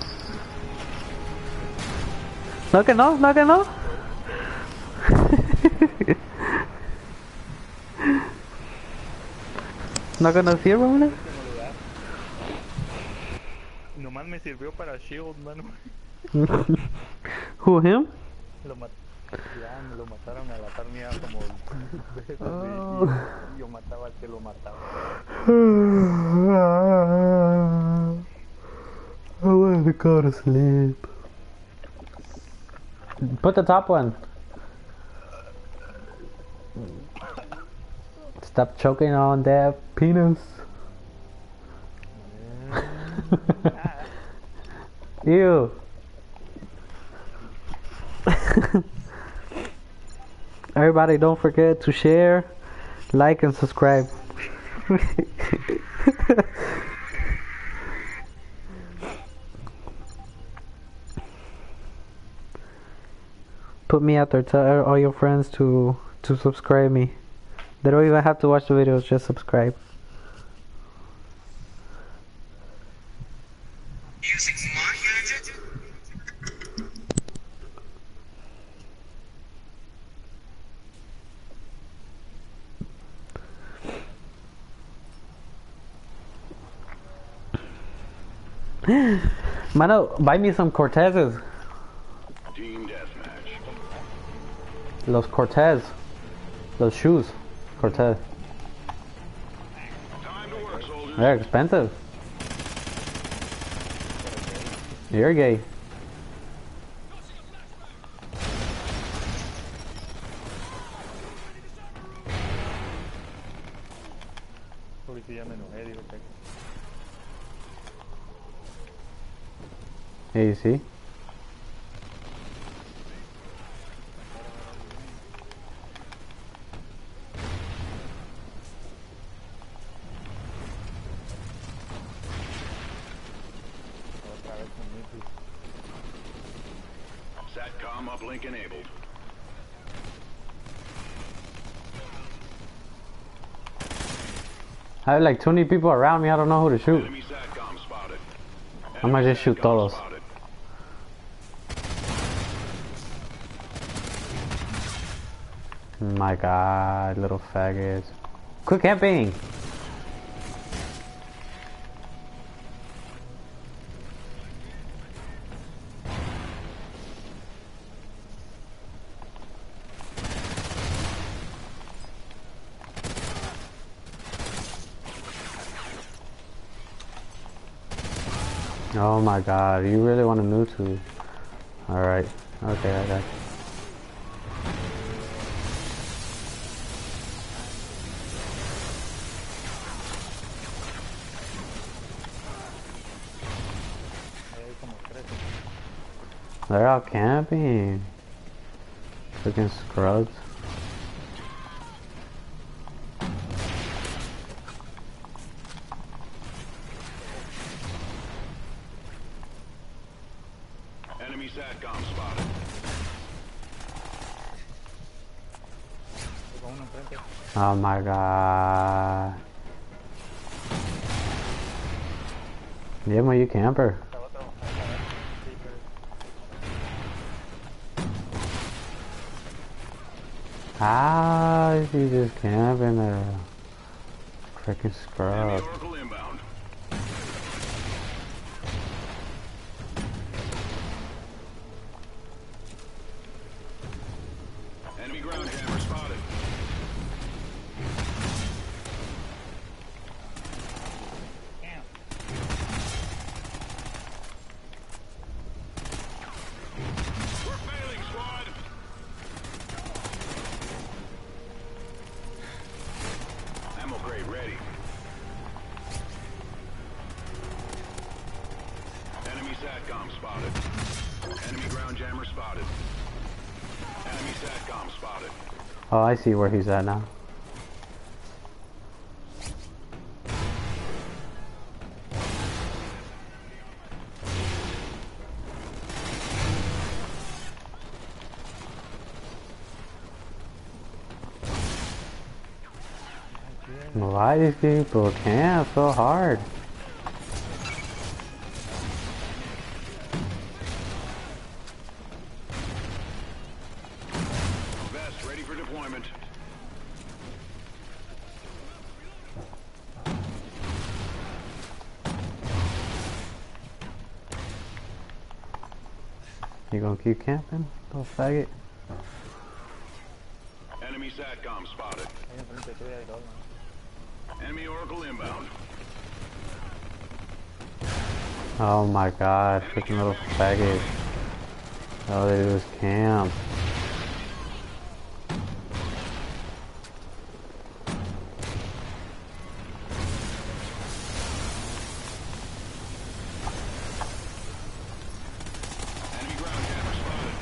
No que no, no que no. No que no sirve, una. Último lugar. Nomás me sirvió para shield, mano. Who, him? Ya me lo mataron a la par mía como 10 veces Oh. y yo mataba al que lo mataba. I want to go to sleep. Put the top one. Stop choking on that penis. Ew. Everybody don't forget to share, like and subscribe. Put me out there. Tell all your friends to subscribe me. They don't even have to watch the videos. Just subscribe. Using Smart Gadget? Mano, buy me some Cortezes. Team deathmatch. Los Cortez. Those shoes. Cortez. Time to work, soldiers. They're expensive. You're gay. Policía me enojé, digo que... Hey, see? Otra vez con Mickey. SATCOM uplink enabled. I have like 20 people around me. I don't know who to shoot. Enemy SATCOM spotted. I might just shoot SATCOM todos. spotted. My god, little faggots. Quit camping! Oh my god, you really want to move to? Alright, okay, I got you. Ahí hay como 13. They're out camping. Freaking scrubs. Enemy SATCOM spotted. Tengo uno enfrente. Oh my god. Yeah, my you camper. Está otro. Sí, pero... How is he just camping there? Freaking Enemy scrub. Oracle inbound. Enemy ground hammer spotted. Damn. We're failing, squad. Ammo crate ready. Enemy SATCOM spotted. Enemy ground jammer spotted. Enemy SATCOM spotted. Oh, I see where he's at now. Why these people camp so hard? Vest ready for deployment. You gonna keep camping, little faggot? Enemy SATCOM spotted. Ahí enfrente tuya hay dos, man. Enemy Oracle inbound. Oh my god, freaking little faggot. All they do is camp. Enemy ground jammer spotted.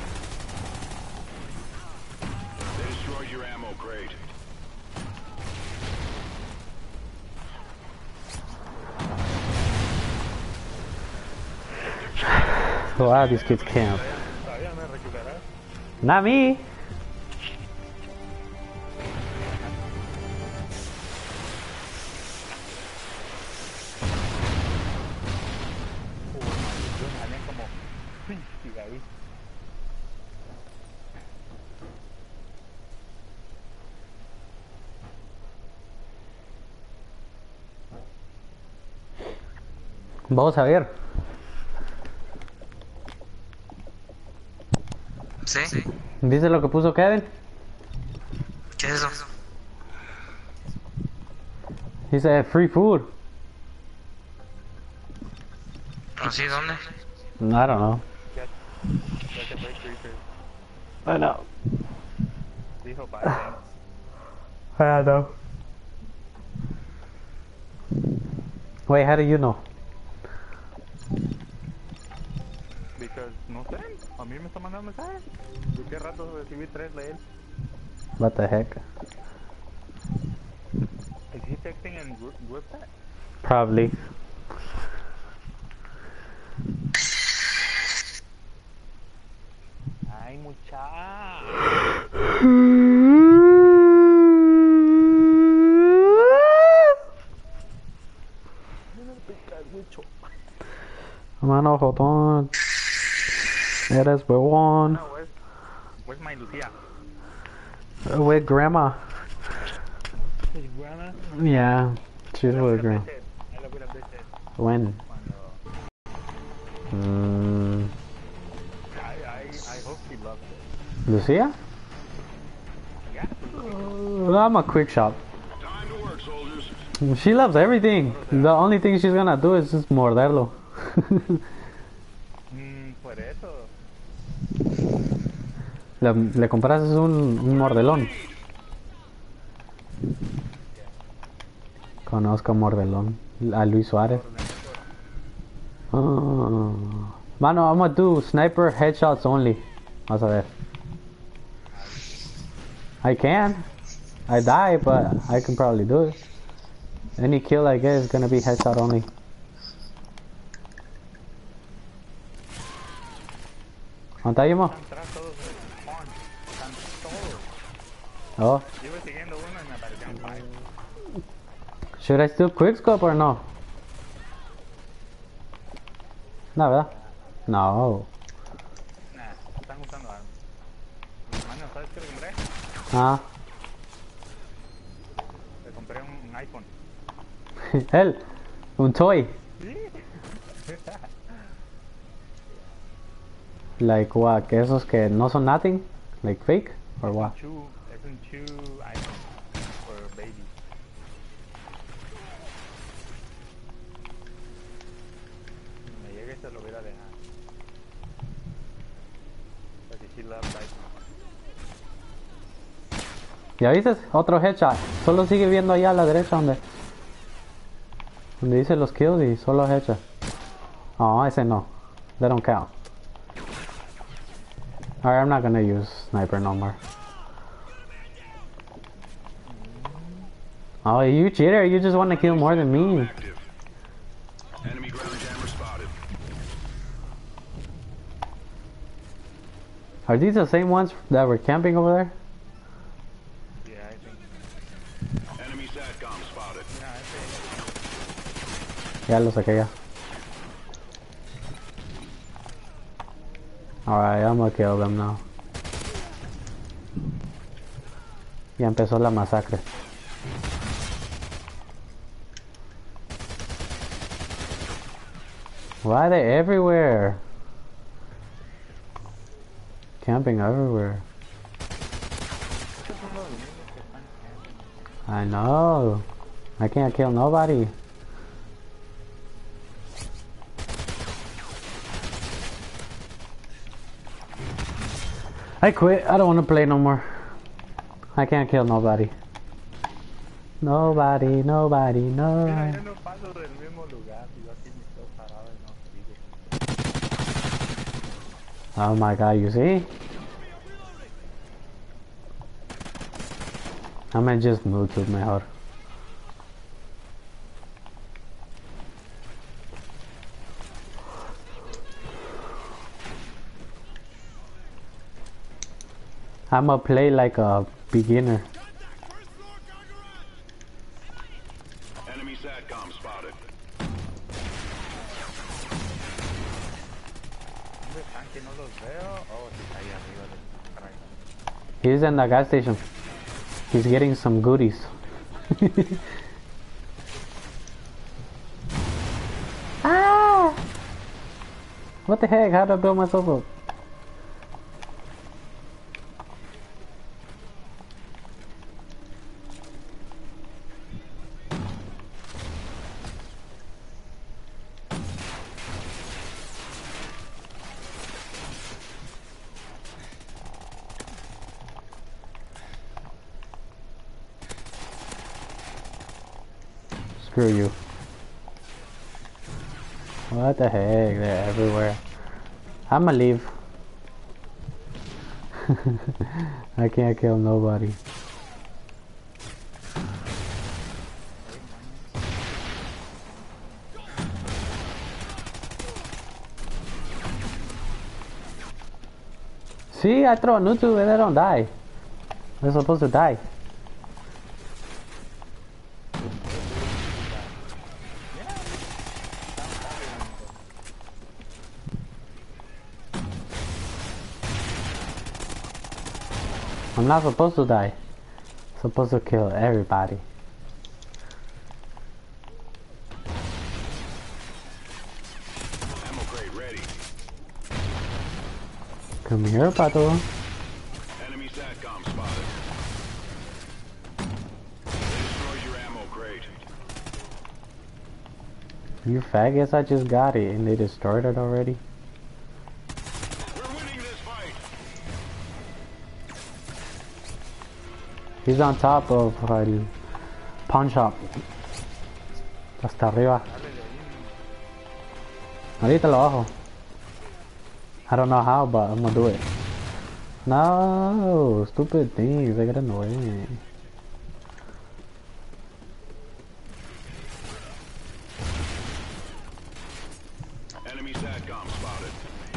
They destroyed your ammo crate. Wow, these kids camp. Todavía no he recuperado. Not me. Yo me salían como 50 ahí. Vamos a ver. ¿Sí? ¿Viste lo que puso Kevin? ¿Qué es eso? He said free food. ¿Así dónde? I don't know. Ya se fue Creeper. I know. Dijo bye, thanks. I know. Wait, how do you know? Because, no sé, a mí me está mandando mensajes. ¿De qué rato recibí 3 de él? What the heck? Is he texting in group chat? Probably. Ay, mucha. Mano, jotón. Eres huevón. No, where's my Lucia? With grandma. His grandma? Yeah, she's with grandma. I love it a visit. When? Cuando... Mm, I hope she loves it. Lucia? Yeah? I'm a quick shop. Time to work, soldiers. She loves everything. The only thing she's gonna do is just morderlo. Por eso. Le compras un mordelón. Conozco a mordelón. A Luis Suárez. Oh. Mano, I'm gonna do sniper headshots only. Vas a ver. I can. I die, but I can probably do it. Any kill I get is gonna be headshot only. ¿Dónde está Yemo? Están atrás todos en el spawn. Están todos. Oh. Yo iba siguiendo uno y me aparecieron 5. Should I still quickscope or no? No, ¿verdad? No. Nah, están usando armas. Mano, ¿sabes qué le compré? Ah. Le compré un iPhone. Él. Un toy. Sí. Like what? ¿Que esos que no son nothing? Like fake? Or what? Es un chew iPhone for baby. Me llega y se lo voy a dejar. Porque she loves iPhone. ¿Ya viste? Otro headshot. Solo sigue viendo allá a la derecha donde dice los kills y solo headshot. Oh, ese no. They don't count. Alright, I'm not gonna use sniper no more. Oh, you cheater. You just want to kill more than me. Active. Enemy ground jammer spotted. Are these the same ones that were camping over there? Yeah, I think. Enemy SATCOM spotted. Yeah, I think. Ya lo saqué ya. Alright, I'm gonna kill them now. Ya empezó la masacre. Why are they everywhere? Camping everywhere. I know. I can't kill nobody. I quit. I don't want to play no more. I can't kill nobody. Nobody, nobody, Mira, no. yo no paso del mismo lugar. Y yo aquí me quedo parado y no sigo. Oh my god, you see? I'm gonna just move to mejor. I'ma play like a beginner. Enemy SATCOM spotted. ¿Dónde están? Que no los veo. Oh, sí, está ahí arriba del caray. He's in the gas station. He's getting some goodies. Ah! What the heck? How did I build myself up? Screw you. What the heck? They're everywhere. I'ma leave. I can't kill nobody. See, I throw a Nutu and they don't die. They're supposed to die. I'm not supposed to die. I'm supposed to kill everybody. Ammo crate ready. Come here, Pato. Enemy SATCOM spotted. They destroyed your ammo crate. You faggots, I just got it and they destroyed it already. We're winning this fight. He's on top of el pawn shop. Hasta arriba. Ahorita lo bajo. I don't know how, but I'm gonna do it. No, stupid things. I got annoying. Enemy SATCOM spotted.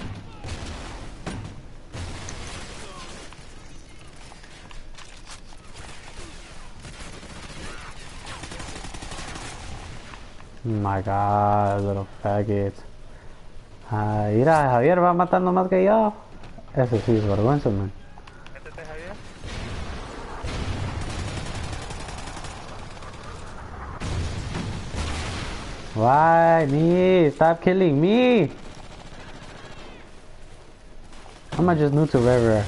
My God, little faggots. Ah, mira, Javier va matando más que yo. Eso sí es vergüenza, man. Métete, Javier. Why me? Stop killing me! I'ma just new to rare.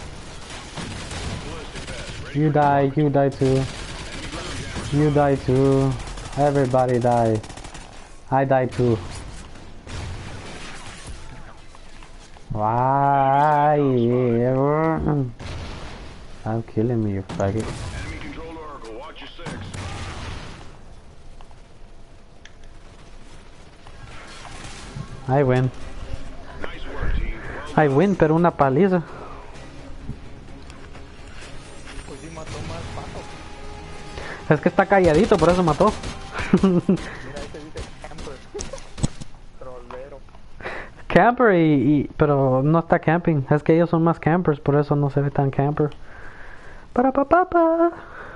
You die too. You die too. Everybody die. I die too. Why? Stop killing me, you faggot. Enemy controlled Oracle. Watch your six. I win. Nice work, team. Well I win, pero una paliza. Pues sí mató más pato. Es que está calladito, por eso mató. Mira, ahí se dice camper. Trolero. Camper pero no está camping. Es que ellos son más campers, por eso no se ve tan camper. Para pa pa pa.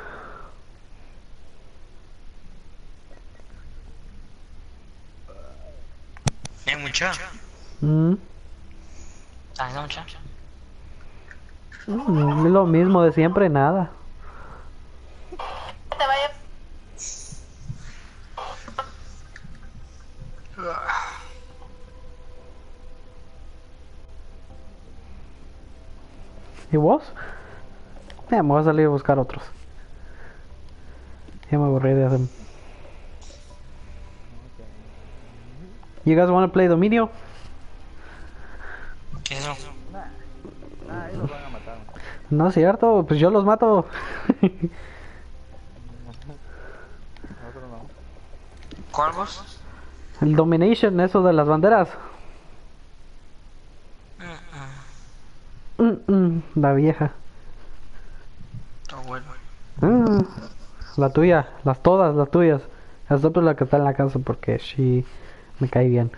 Mucha. Mm. Ah, no, mucha. Es lo mismo de siempre, nada. Te vaya. ¿Y vos? Me voy a salir a buscar otros. Ya me aburrí de hacer. You guys want to play Dominio? ¿Qué es eso? Nah, ahí los van a matar. No es cierto, pues yo los mato. Nosotros no. ¿Cuál vos? El Domination, eso de las banderas. La vieja. Está bueno. La tuya, todas las tuyas. Excepto la que está en la casa porque sí me cae bien.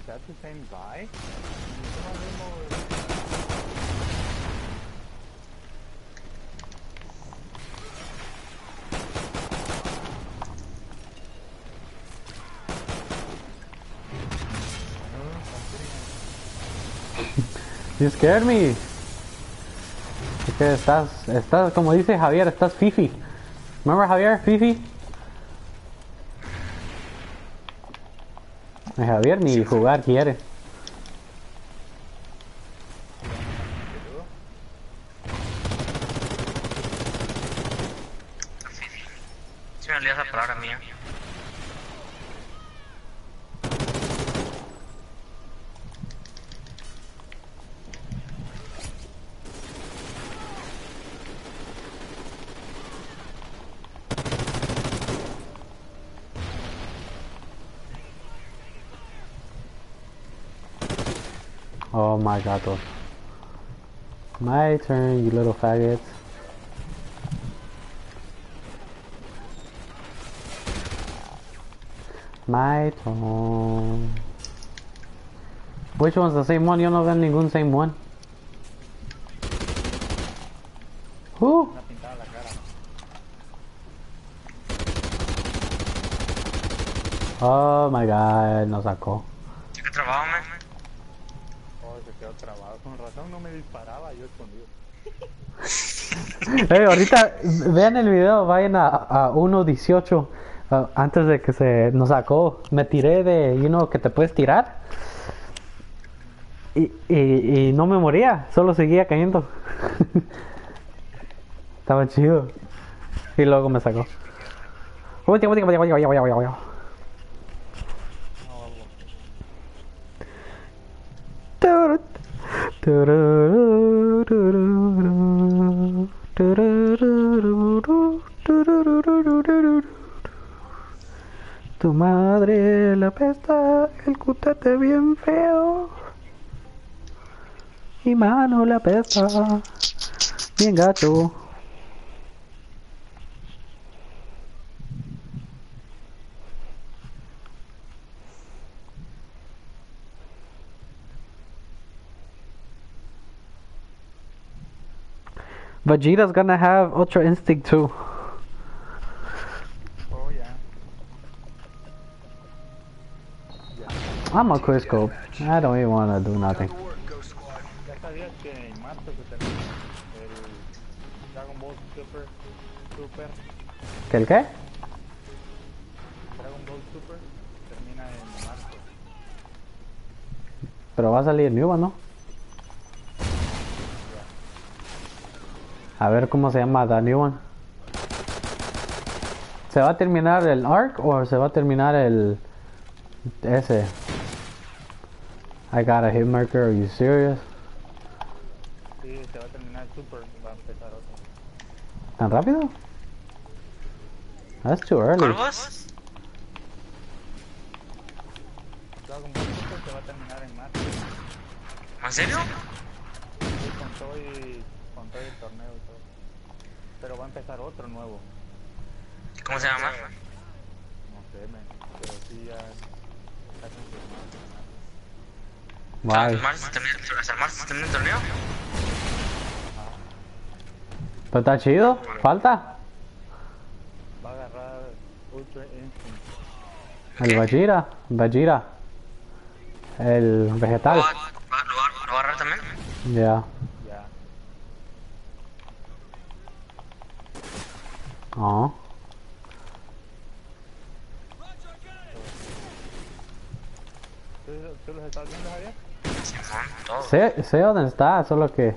that the same guy? Son los mismos- You scared me. Es que estás, como dice Javier, estás fifi. Remember Javier, fifi? Javier ni jugar quiere. Si me olvidé esa palabra mía. Oh my god, though. My turn, you little faggots. My turn. Which one's the same one? Yo no veo ningún same one. Who? Una pintada en la cara. Oh my god, nos sacó. ¿Qué trabajo, man? Oh, se quedó trabado. Con razón no me disparaba, yo escondido. Hey, ahorita vean el video, vayan a 1.18 antes de que se nos sacó. Me tiré de, que te puedes tirar y no me moría, solo seguía cayendo. Estaba chido. Y luego me sacó. Tu madre la pesta, el cutete bien feo. Y mano la pesta, bien gacho. Vegeta's gonna have Ultra Instinct too. Oh, ya. I'm a quick scope. I don't even wanna do nothing. Ya sabías que en marzo se termina el Dragon Ball Super. ¿Qué el qué? Dragon Ball Super termina en marzo. Pero va a salir New One, ¿no? A ver cómo se llama The New One. ¿Se va a terminar el arc o se va a terminar el ese? I got a hit marker, are you serious? Sí, se va a terminar el Super y va a empezar otro. ¿Tan rápido? That's too early. ¿Corvos? Dragon Ball Super se va a terminar en marzo. ¿En serio? Sí, con todo el torneo y todo. Pero va a empezar otro nuevo. ¿Cómo se llama? No sé, pero sí ya está confirmado. Why? ¿Hasta marzo se termina el torneo? ¿Pero está chido? ¿Falta? Va a agarrar Ultra Instinct. El Vegeta. El vegetal. ¿Lo va a agarrar también? Ya. Ya. Oh. ¿Tú los estás viendo, Javier? Simón, todo. Sé dónde está, solo que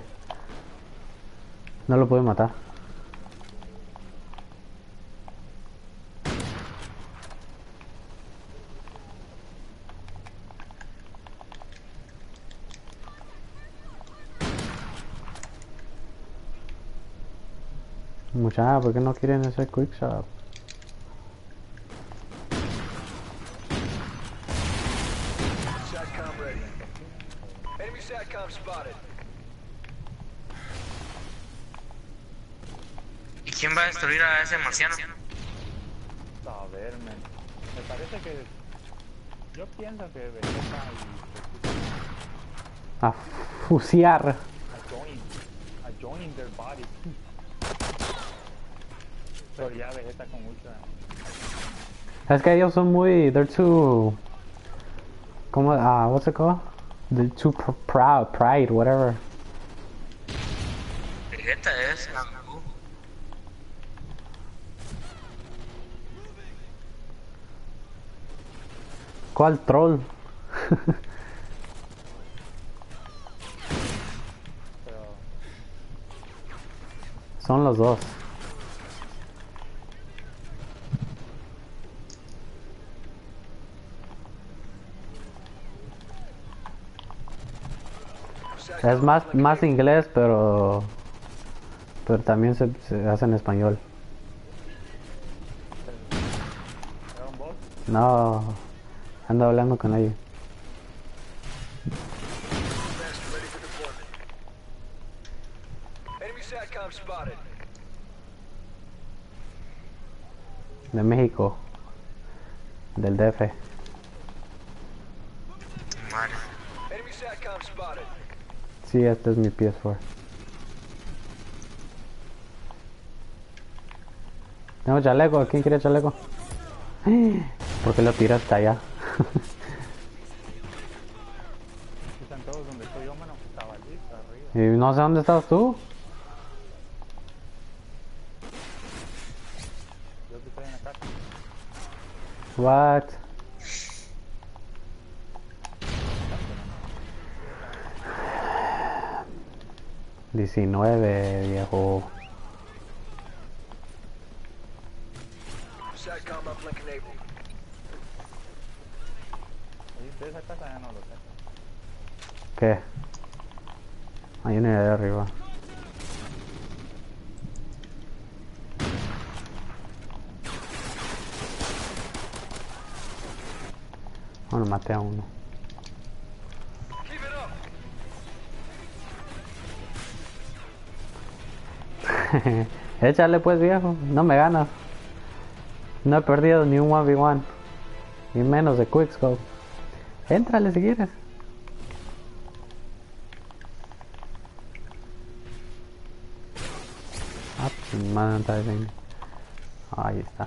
no lo pude matar. Muchacha, ¿por qué no quieren ese quick shot? SATCOM ready. Enemy SATCOM spotted. ¿Y quién va a destruir a ese marciano? A ver, man. Me parece que Yo pienso que Vegeta A fusiar. a join their body. Pero ya Vegeta con Ultra. Es que ellos son muy... They're too... ¿Cómo? What's it called? They're too proud, pride, whatever. Vegeta es Goku. ¿Cuál troll? Pero Son los dos. Es más inglés, pero también se hace en español. Dragon Ball. No, ando hablando con ellos. Master ready for deployment. Enemy SATCOM spotted. De México. Del DF. Madre. Enemy SATCOM spotted. Sí, este es mi PS4. Tengo chaleco, ¿quién quiere chaleco? ¿Por qué lo tiras hasta allá? Aquí están todos donde estoy yo, mano. Estaba allí, está arriba. Y no sé dónde estás tú. Yo que estoy en la casa. What? $19, viejo. SATCOM uplink enabled. Oye, de esa casa ya no lo sé. ¿Qué? Hay una de arriba. Bueno, maté a uno. Keep it up. Échale pues, viejo. No me ganas. No he perdido ni un 1v1. Ni menos de quickscope. Éntrale si quieres. Ah, pues mi madre no está bien. Ahí está.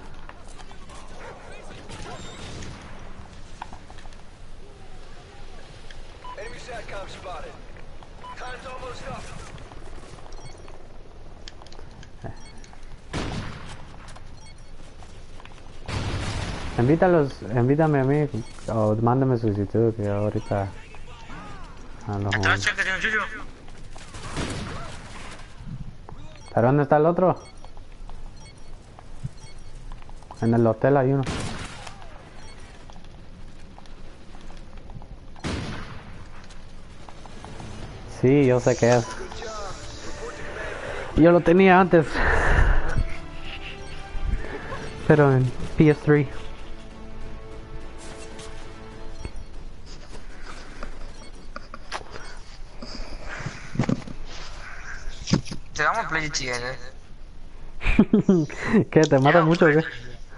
Enemy SATCOM spotted. Time's almost up. Invítame a mí o mándame solicitud que ahorita a lo Atrás, checa, tiene un chucho. ¿Pero dónde está el otro? En el hotel hay uno. Sí, yo sé que es. Yo lo tenía antes. Pero en PS3. Te damos play chicken, ¿Qué? ¿Te mata mucho o qué?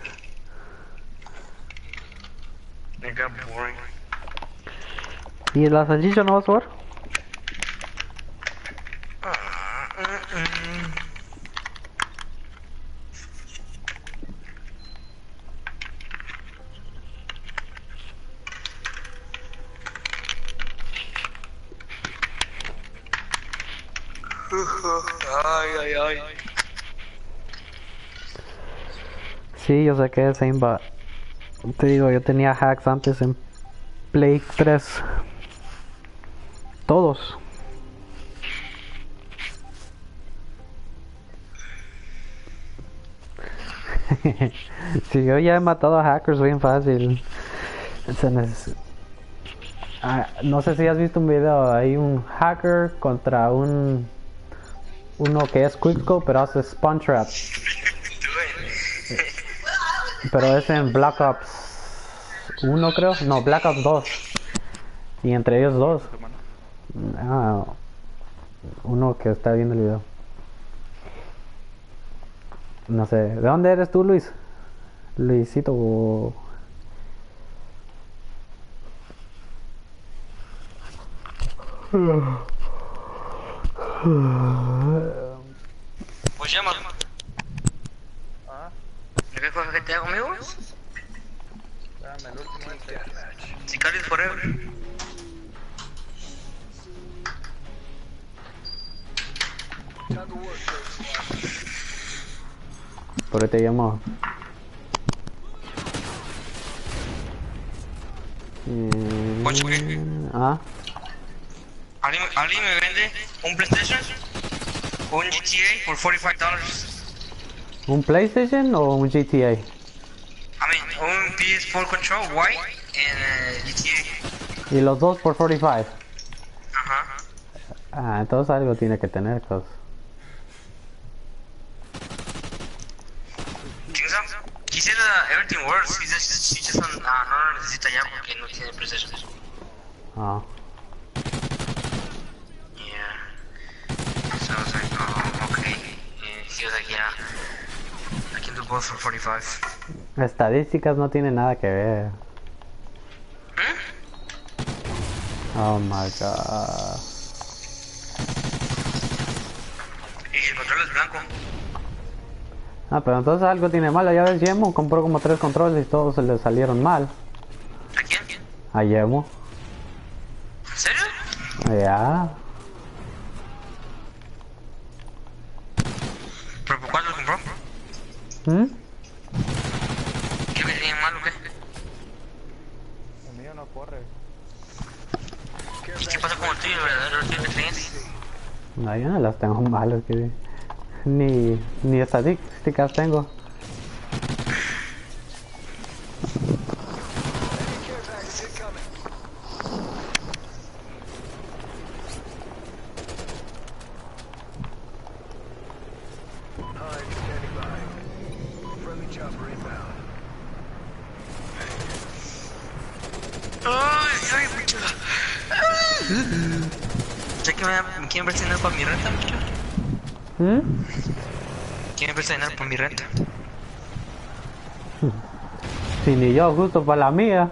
Me got boring. ¿Y la salchicha no va a jugar? Ay, ay, ay. Sí, yo sé que es aimbot. Te digo, yo tenía hacks antes en Play 3. Todos. Sí, yo ya he matado a hackers bien fácil. No sé si has visto un video, hay un hacker contra uno que es quickscope pero hace spawn trap. Pero es en Black Ops 1 creo, no, Black Ops 2. Y entre ellos dos. Uno que está viendo el video. No sé, ¿de dónde eres tú, Luis? Luisito. Pues llama. Ah, ¿De qué juega GTA conmigo? espérame, el último este. Sicarios Forever. Por ahí te llamo. Ocho, ¿qué? Ah, ¿Alguien me vende un PlayStation o un GTA por $45? ¿un PlayStation o un GTA? I mean, un PS4 Control White and GTA. Y los dos por 45. Ajá. Ah, entonces algo tiene que tener, cos. Quisiera Everything Works. He just no lo necesita ya porque no tiene PlayStation. Ah. Yeah. So I was like, oh, okay. And he was like, yeah. I can do both for 45. Estadísticas no tiene nada que ver. Oh my god. Y el control es blanco. Ah, pero entonces algo tiene malo. Ya ves, Yemo compró como 3 controles y todos se le salieron mal. ¿A quién? A Yemo. ¿En serio? Ya. ¿Pero por cuánto lo compró? ¿Mm? ¿Qué venía mal o qué? El mío no corre. ¿Y qué pasa con el tuyo, verdadero tuyo de clientes? No, yo no las tengo malas, que ni estadísticas tengo. Ay, mucho. ¿Ya que me quieren prestar dinero para mi renta, mucho? ¿Mm? ¿Quieren prestar dinero para mi renta? Si ni yo, justo para la mía.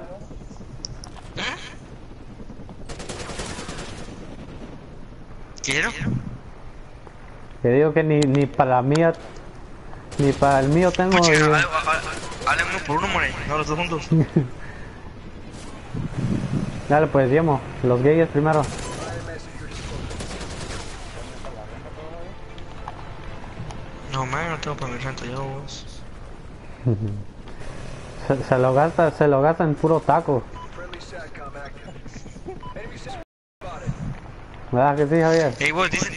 ¿Quiero? Que digo que ni para la mía, ni para el mío tengo. Pucha, digo. hablen uno por uno, more. No, los dos juntos. Dale pues, Yemo, los gayes primero. No, man, no tengo para mi renta, yo vos. Se lo gasta en puro taco. ¿Verdad que sí, Javier? Ey, vos, dicen...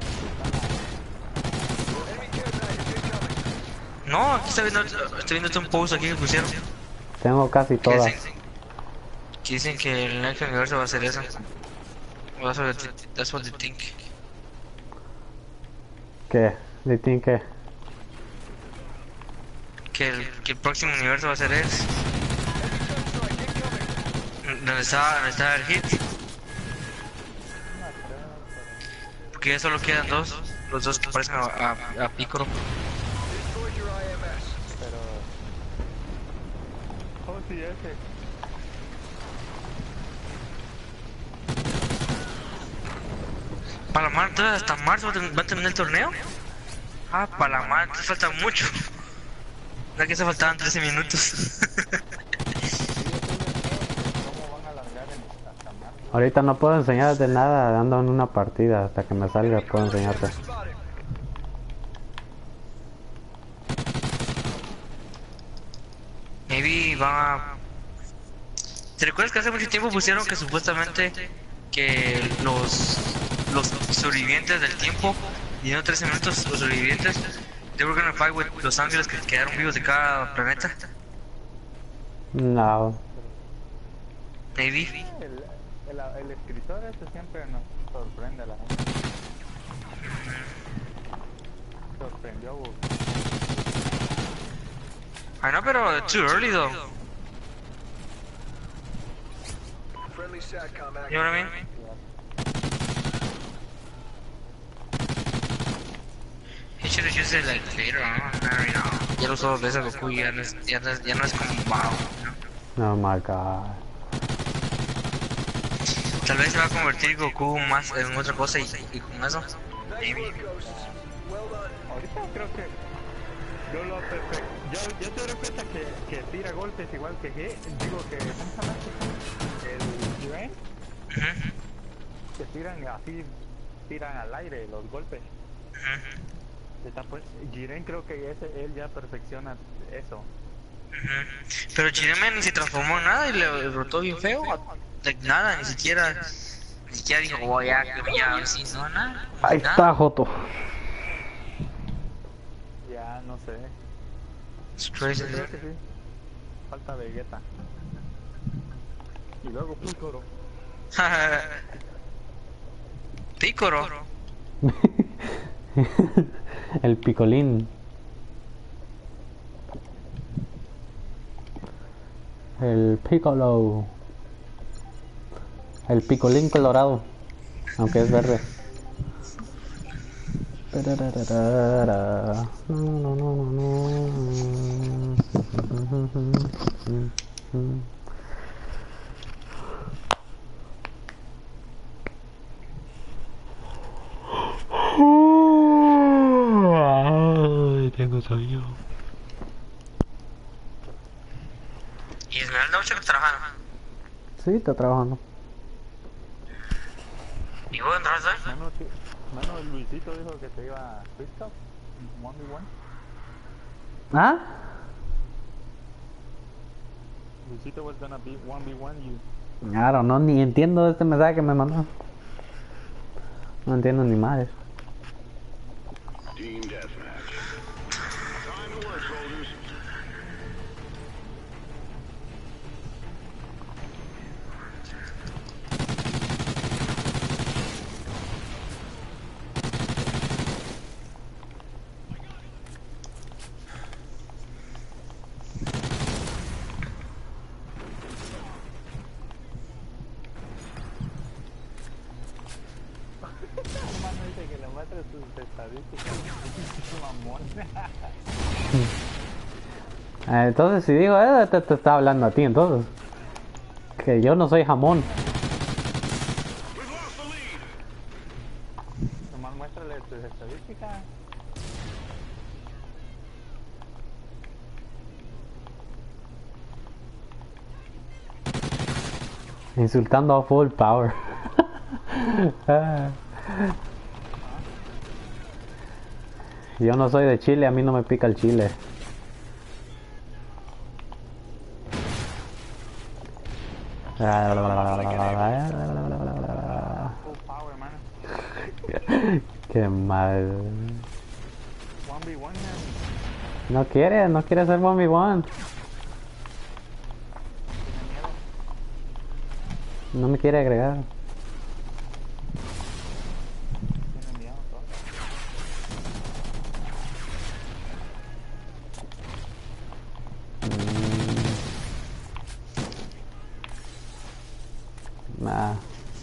No, aquí estoy viendo un post aquí que pusieron. Tengo casi Que todas. dicen que el next universo va a ser eso. That's what they think. ¿Qué? ¿Dicen qué? Que el próximo universo va a ser ese. Donde está el hit. Porque ya solo quedan dos. Los dos que parecen a Piccolo. Pero... ¿Cómo si ese? Para la mar, entonces hasta marzo va a terminar el torneo. Ah, para la mar, entonces falta mucho. No, que se faltaban 13 minutos. ¿Cómo van a alargar hasta marzo? Ahorita no puedo enseñarte nada, ando en una partida. Hasta que me salga puedo enseñarte. Maybe va a... ¿Te recuerdas que hace mucho tiempo pusieron que supuestamente que los sobrevivientes del tiempo, y en 13 minutos los sobrevivientes, they were gonna fight with los ángeles que quedaron vivos de cada planeta? No. Maybe. El escritor ese siempre nos sorprende a la gente. Sorprendió a vos. I know, pero too early though. You know what I mean? He should have used it like later on. I don't know. Ya lo usó dos veces Goku y ya no es como wow. Oh my god. Tal vez se va a convertir Goku más en otra cosa y con eso. Maybe. Ahorita creo que yo lo yo te doy cuenta que tira golpes igual que digo que ¿cómo se llama? El Jiren, Ujú, que tiran así, tiran al aire los golpes. ujú, Pues, Jiren creo que él ya perfecciona eso. ujú. Pero Chireme ni se transformó en nada y le derrotó bien feo. Like, nada, ni siquiera dijo, oh, ya, sí, no, nada. Como Ahí si nada. está, Joto. Ya no sé. It's crazy. Yo creo que sí. Falta Vegeta. Y luego Piccolo. Pícoro. El picolín. El piccolo. El picolín colorado. Aunque es verde. Tarararara. No, no, no, no, no. Ay, tengo sueño. Y Esmeralda mucho que trabajando. Sí, está trabajando. ¿Y vos entras ahí? Mano, Luisito dijo que te iba a Quick Cup 1v1. ¿Ah? Luisito was gonna be 1v1 you. I don't know, ni entiendo este mensaje que me mandó. No entiendo ni madre. Team deathmatch. Time to work, soldiers. Mano dice que le muestre sus estadísticas. Mamón. Entonces, si digo eso, te está hablando a ti, entonces. Que yo no soy jamón. We've lost the lead. Nomás muéstrale tus estadísticas. Insultando a full power. Ah. Yo no soy de Chile, a mí no me pica el chile. Full power, mano. Qué mal. 1v1, man. No quiere hacer 1v1. Tiene miedo. No me quiere agregar. Tiene miedo todo. Nah.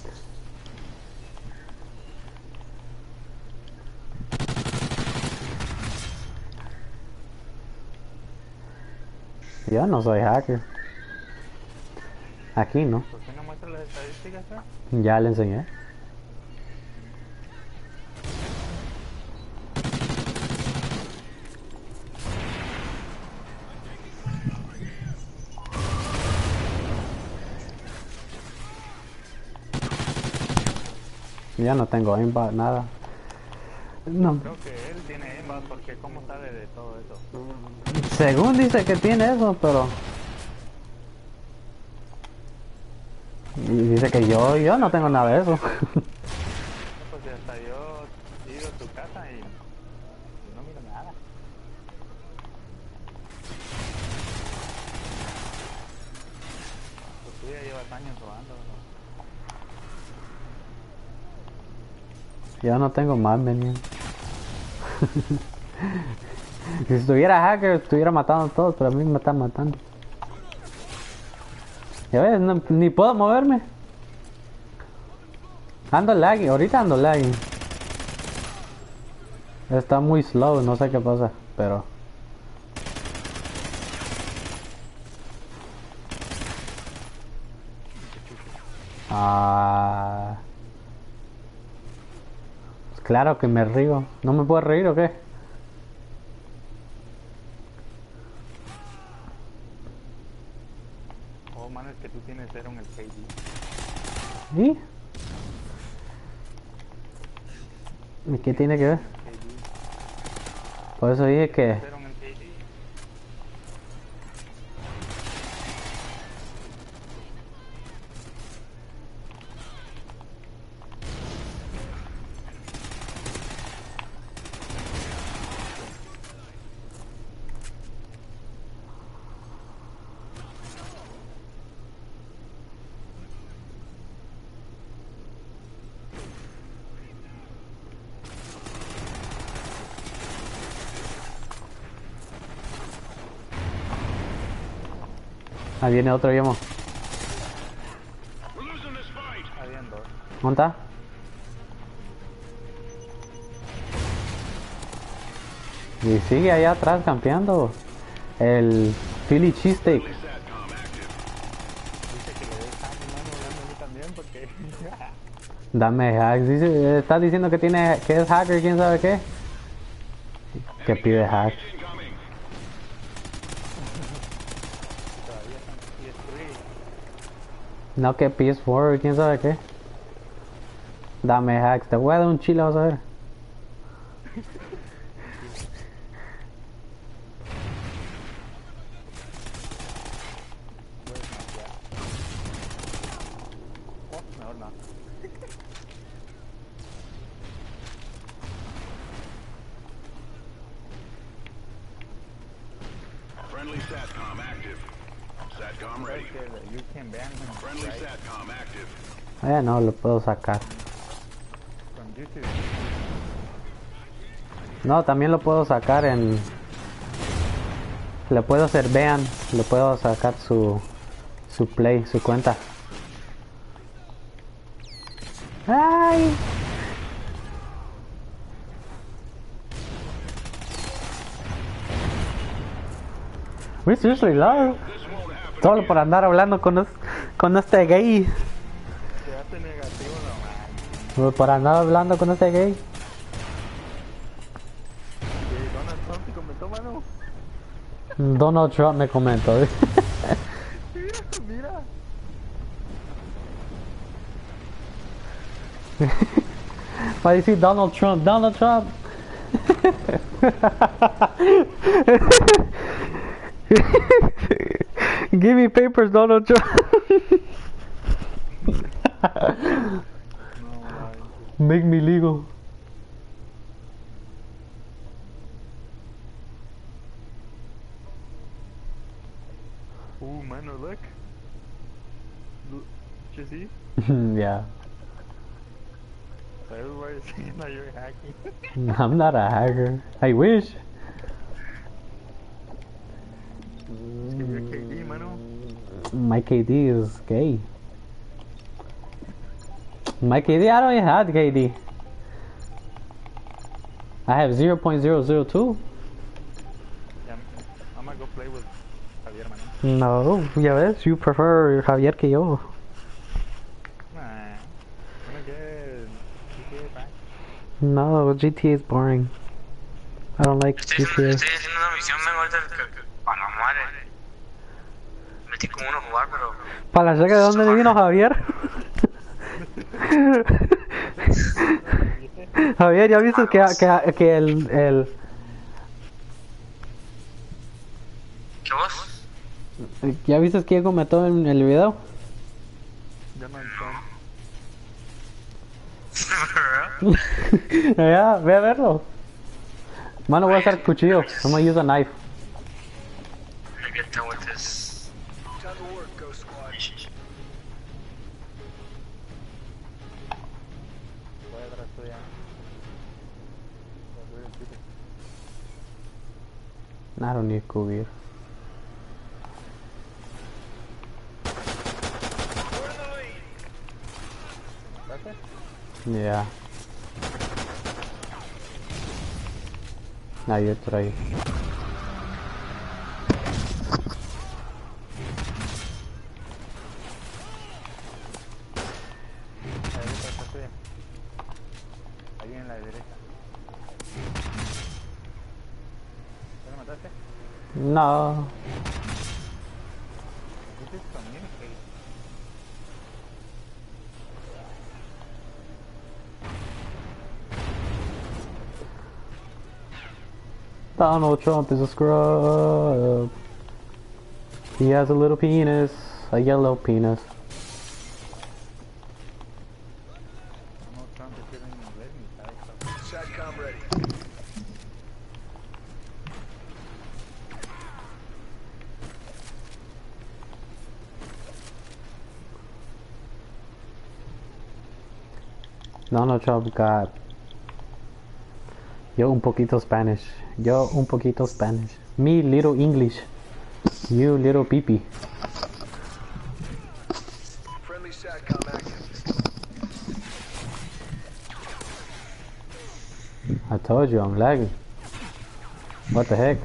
Yo no soy hacker. Aquí no. ¿Por qué no muestra las estadísticas, sir? Ya le enseñé. Ya no tengo aimbot, nada. No. Creo que él tiene aimbot porque cómo sabe de todo eso. Según dice que tiene eso, pero... Y dice que yo no tengo nada de eso. Pues hasta yo he ido a tu casa y no miro nada. Pues tú ya llevas años jugando, ¿no? Yo no tengo más minion. Si estuviera hacker, estuviera matando a todos, pero a mí me están matando. Ya ves, ni puedo moverme. Ando lagging, ahorita ando lagging. Está muy slow, no sé qué pasa, pero... Ah, pues claro que me río. ¿No me puedo reír o qué? Oh, mano, es que tú tienes 0 en el KD. ¿Y? ¿Y qué tiene que ver? KD. Por eso dije que... 0 en el KD. Ahí viene otro Yemo. We're losing this fight. Habían 2. ¿Dónde está? Y sigue allá atrás campeando. El Philly Cheesesteak. Friendly SATCOM active. Dice que le des hack, mano, hablando a mí también, porque... Dame hacks. Dice, está diciendo que tiene, que es hacker, quién sabe qué. Que pide hacks. Incoming. Todavía están PS3. No, que PS4, quién sabe qué. Dame hacks. Te voy a dar un chile, vas a ver. Puedes mapear. Oh, mejor no. Friendly SATCOM active. SATCOM ready. Sabes que you can ban him, Friendly right? SATCOM active. No, lo puedo sacar. From YouTube. No, también lo puedo sacar en... Le puedo hacer ban. Le puedo sacar su play, su cuenta. ¡Ay! We seriously love. This won't happen Solo again. por andar hablando con este gay. Quedaste negativo nomás. Por andar hablando con este gay. Que Donald Trump te comentó, mano. Donald Trump me comentó. Mira. Va a decir Donald Trump, Donald Trump. Give me papers, Donald Trump. No, man. Make me legal. Mano, look. Look. You see? Yeah. So everybody's saying that you're hacking. I'm not a hacker. I wish. Es que you're KD, mano. My KD is gay. My KD, I don't even have KD. I have 0.002. Yeah, I'm gonna go play with Javier, man. No, ya ves, you prefer Javier que yo. Nah. I'm gonna get GTA back. No, GTA is boring. I don't like Estoy GTA. haciendo una misión, vengo ahorita para la madre. Metí como uno a jugar, pero... Para la checa, ¿de dónde vino Javier? Javier, ¿ya viste que el... ¿Qué vos? ¿Ya viste que comentó en el video? Donald Trump. Ya, ve a verlo. Mano, voy a usar cuchillo. I'm gonna use a knife. I get done with this. Time to work, Ghost Squad. Voy atrás tuya. I don't need cubir. We're in the lead. ¿Mataste? Yeah. Hay otro ahí. mandaste? No. This is communicate. Donald Trump is a scrub. He has a little penis. A yellow penis. No Trump is giving me inglés ni sabe eso. SATCOM ready. Donald Trump got. Yo un poquito Spanish. Yo un poquito Spanish. Me little English. You little peepee. Friendly SATCOM active. I told you I'm lagging. What the heck?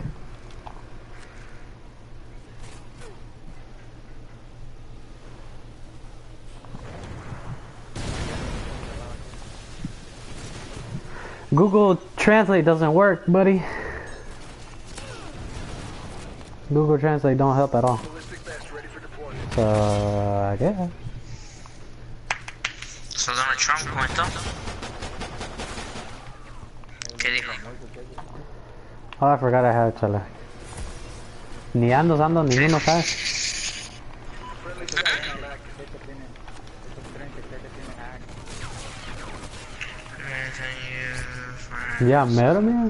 Google Translate doesn't work, buddy. Google Translate don't help at all. Ballistic vest ready for deployment. So, I guess. So Donald Trump comentó. ¿Qué dijo? Oh, I forgot I had a chala. Ni ando usando ninguno, ¿sabes? Friendly SATCOM active. Este tiene, estos creen que tiene hack. Ya, mero, man.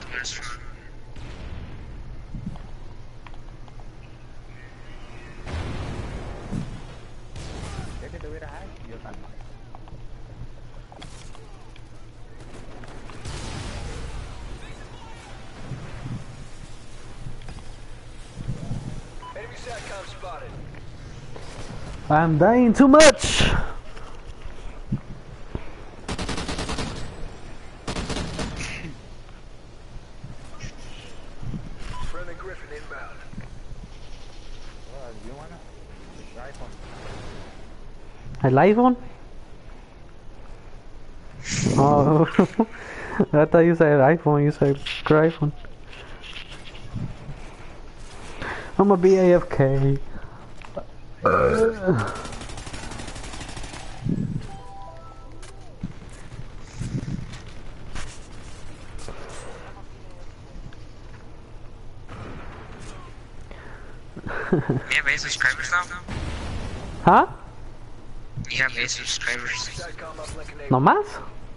Si es que tuviera hack, yo salgo. Enemy SATCOM spotted. I'm dying too much. Friendly Griffin inbound. You wanna? El iPhone. iPhone? Oh, I thought you said iPhone. You said iPhone. I'm gonna be AFK. You have 8 subscribers now? Huh? You have 8 subscribers. SATCOM uplink enabled. ¿No más?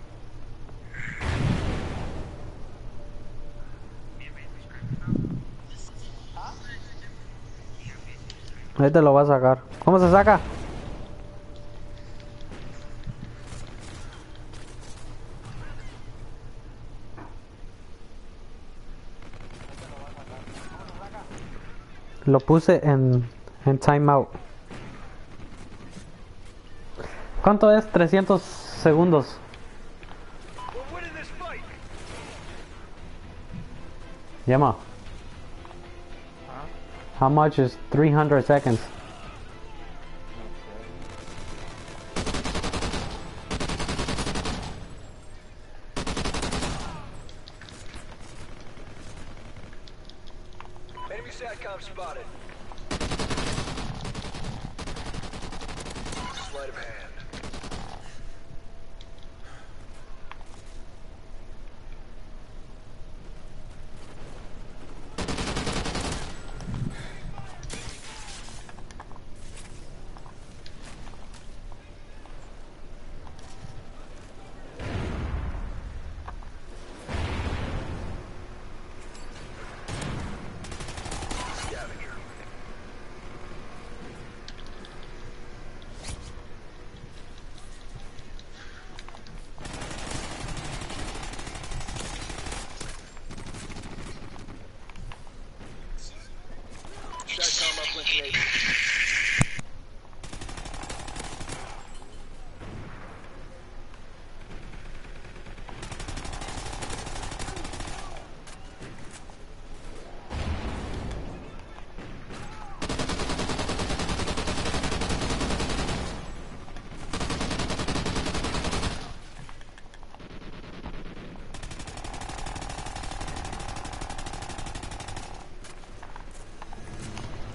Ahí te lo va a sacar. ¿Cómo se saca? Lo puse en timeout. ¿Cuánto es 300 segundos? We're winning this fight. Llama. How much is 300 seconds? Enemy SATCOM spotted. Sleight of hand. Scavenger. SATCOM uplink enabled.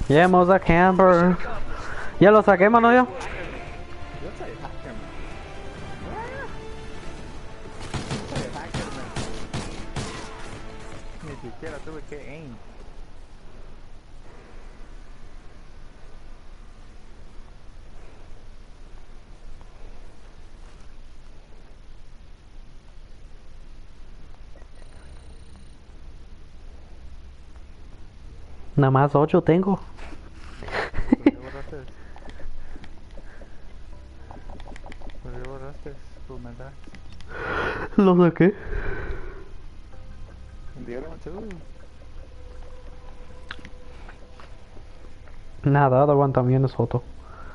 Llevamos a camper. Ya lo saqué, mano, yo. Yo soy hacker, man. Yo soy hacker, man. Ni siquiera tuve que aim. Nada más 8 tengo. ¿Por qué borraste? ¿Por qué borraste tus mensajes? Lo saqué. Dieron tú. Nada, the one también es otro.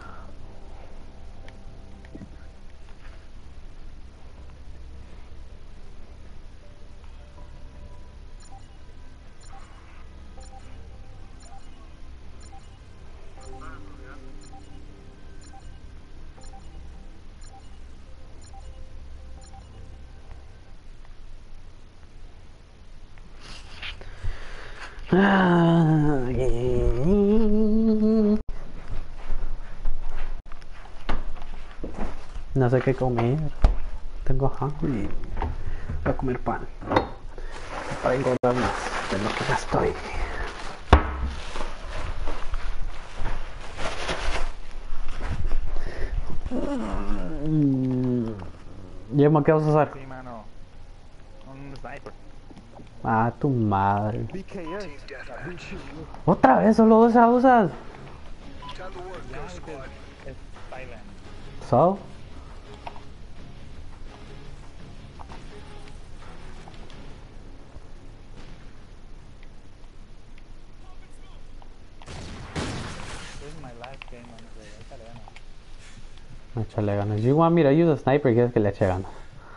No sé qué comer. Tengo hambre. Voy a comer pan. Para engordar más de lo que ya estoy. Yemo, ¿qué vas a hacer? Sí, mano. Un sniper. Ah, tu madre. BKS. Otra vez solo usas. Time to work, Ya, Ghost Squad. es Thailand. So. This is my last game, man. Échale ganas. Échale ganas. You want me to use a sniper, quieres que le eche ganas.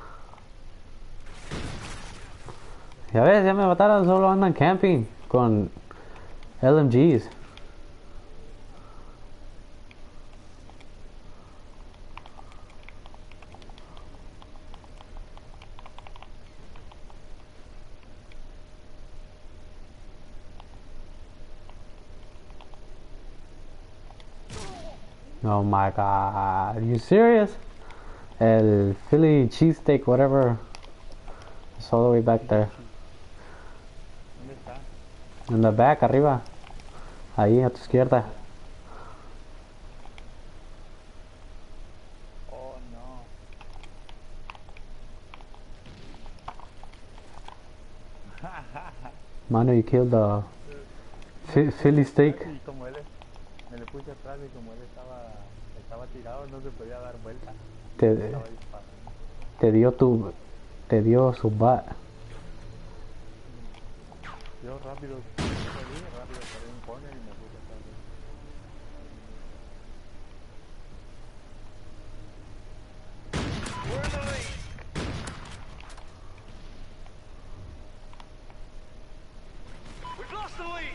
Ya ves, ya me mataron, solo andan camping con LMGs. Oh my god, are you serious? El Philly cheesesteak, whatever. It's all the way back there. ¿Dónde está? In the back, arriba. Ahí, a tu izquierda. Oh, no. Mano, you killed the Philly steak. Y como él, me le puse atrás y como él estaba tirado, no se podía dar vuelta. Te, Estaba disparando. te dio su bat. Yo rápido salí un corner y me puse atrás. We're in the lead. We've lost the lead.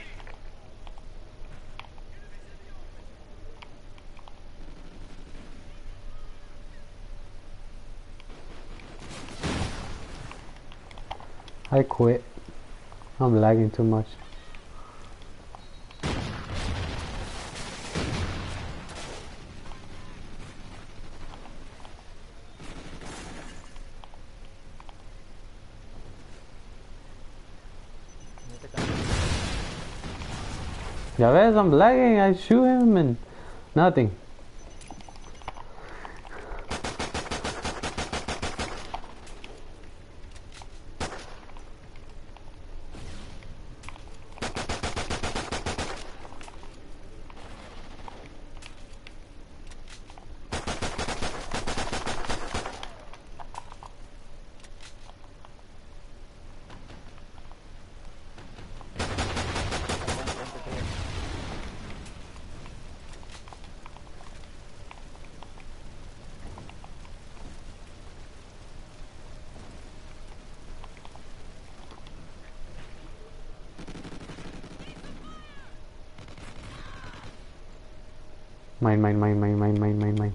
I quit. I'm lagging too much. No te cansas. Ya ves, I'm lagging. I shoot him and nothing. Mine.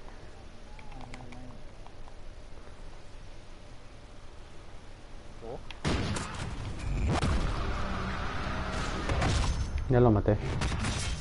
Oh, Ya lo maté.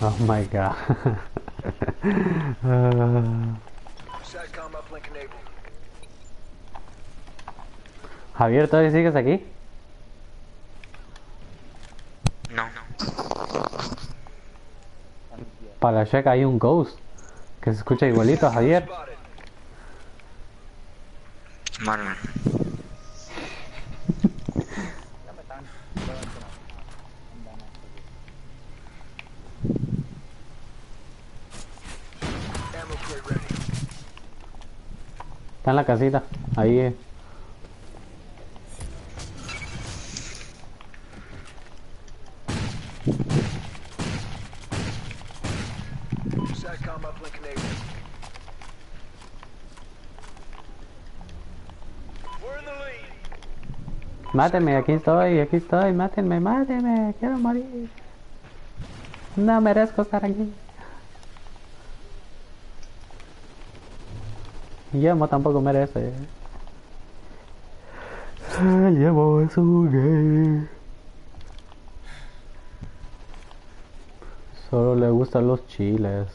Oh my god. SATCOM uplink enabled. Javier, ¿todavía sigues aquí? No. Para la checa hay un ghost que se escucha igualito a Javier. Spotted. Mano. Ammo crate ready. Está en la casita. Ahí SATCOM uplink enabled. We're in the lead. Máteme, aquí estoy, mátenme, mátenme, quiero morir. No merezco estar aquí. Yemo tampoco merece. Yemo es un gay. Solo le gustan los chiles.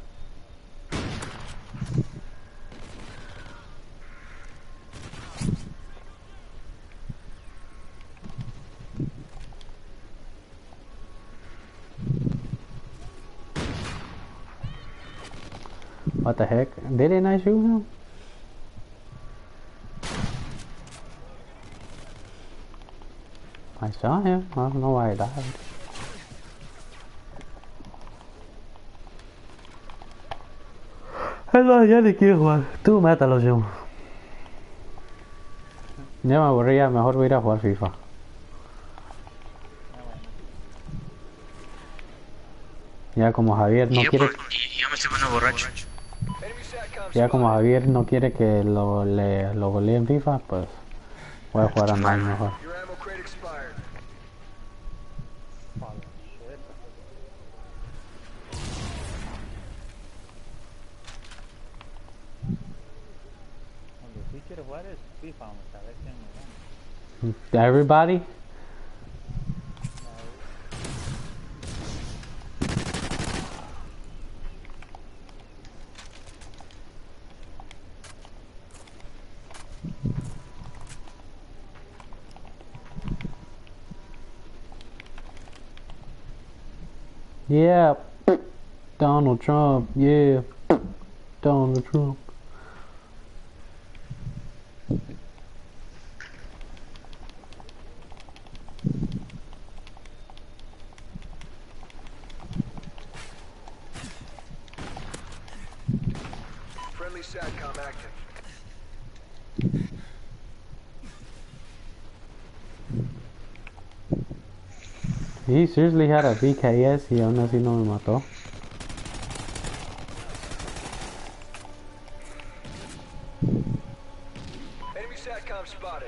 What the heck? Didn't I shoot him? I saw him. I don't know why I died. No, ya ni quiero jugar. Tú mátalo, yo. Ya me aburría, mejor voy a ir a jugar FIFA. Ya como Javier no Y yo, quiere... y yo me estoy poniendo borracho. Enemy SATCOM Ya como spotted. Javier no quiere que lo golee en FIFA, pues voy a jugar online mejor. Your ammo crate expired. Donde sí quiero jugar es FIFA, vamos a ver quién me gana. Everybody? Yeah, Donald Trump, yeah, Donald Trump. Friendly SATCOM active. He seriously had a VKS y aún así no me mató. Enemy SATCOM spotted.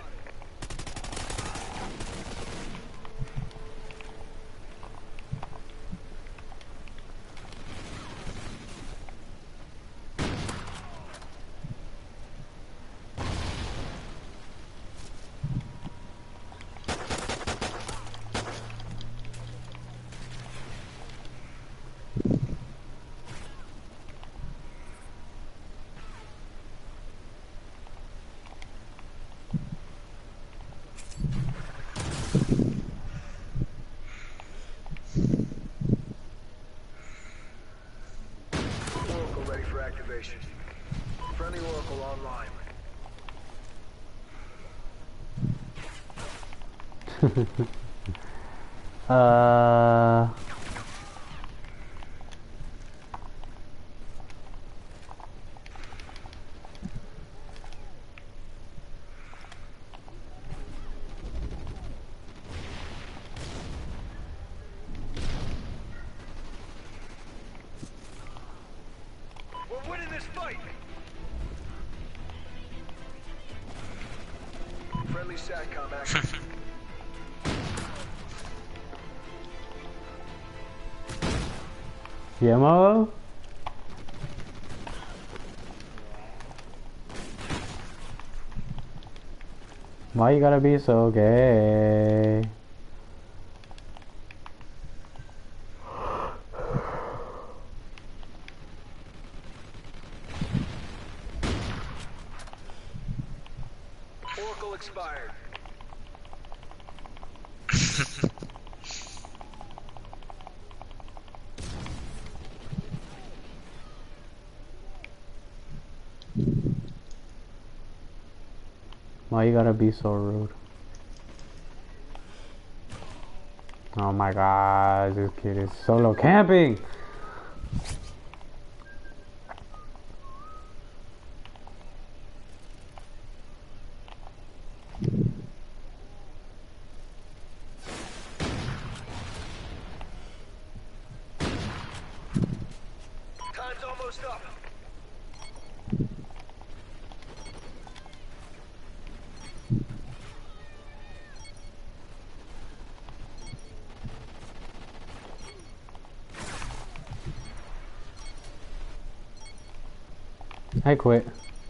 Oracle ready for activation. Friendly Oracle online. Uh, We're winning this fight. Friendly SATCOM active. Yemo? Why you gotta be so gay? Why you gotta be so rude? Oh my god, this kid is solo camping! Time's almost up. I quit.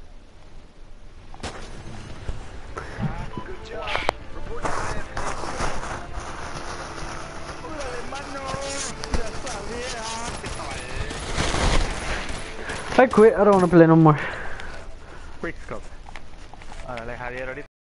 Good job. Report to command. ¡Órale, mano! ¡Ya sabía! ¡Qué tal! I quit, I don't wanna play no more. Quickscope. Órale, Javier, ahorita.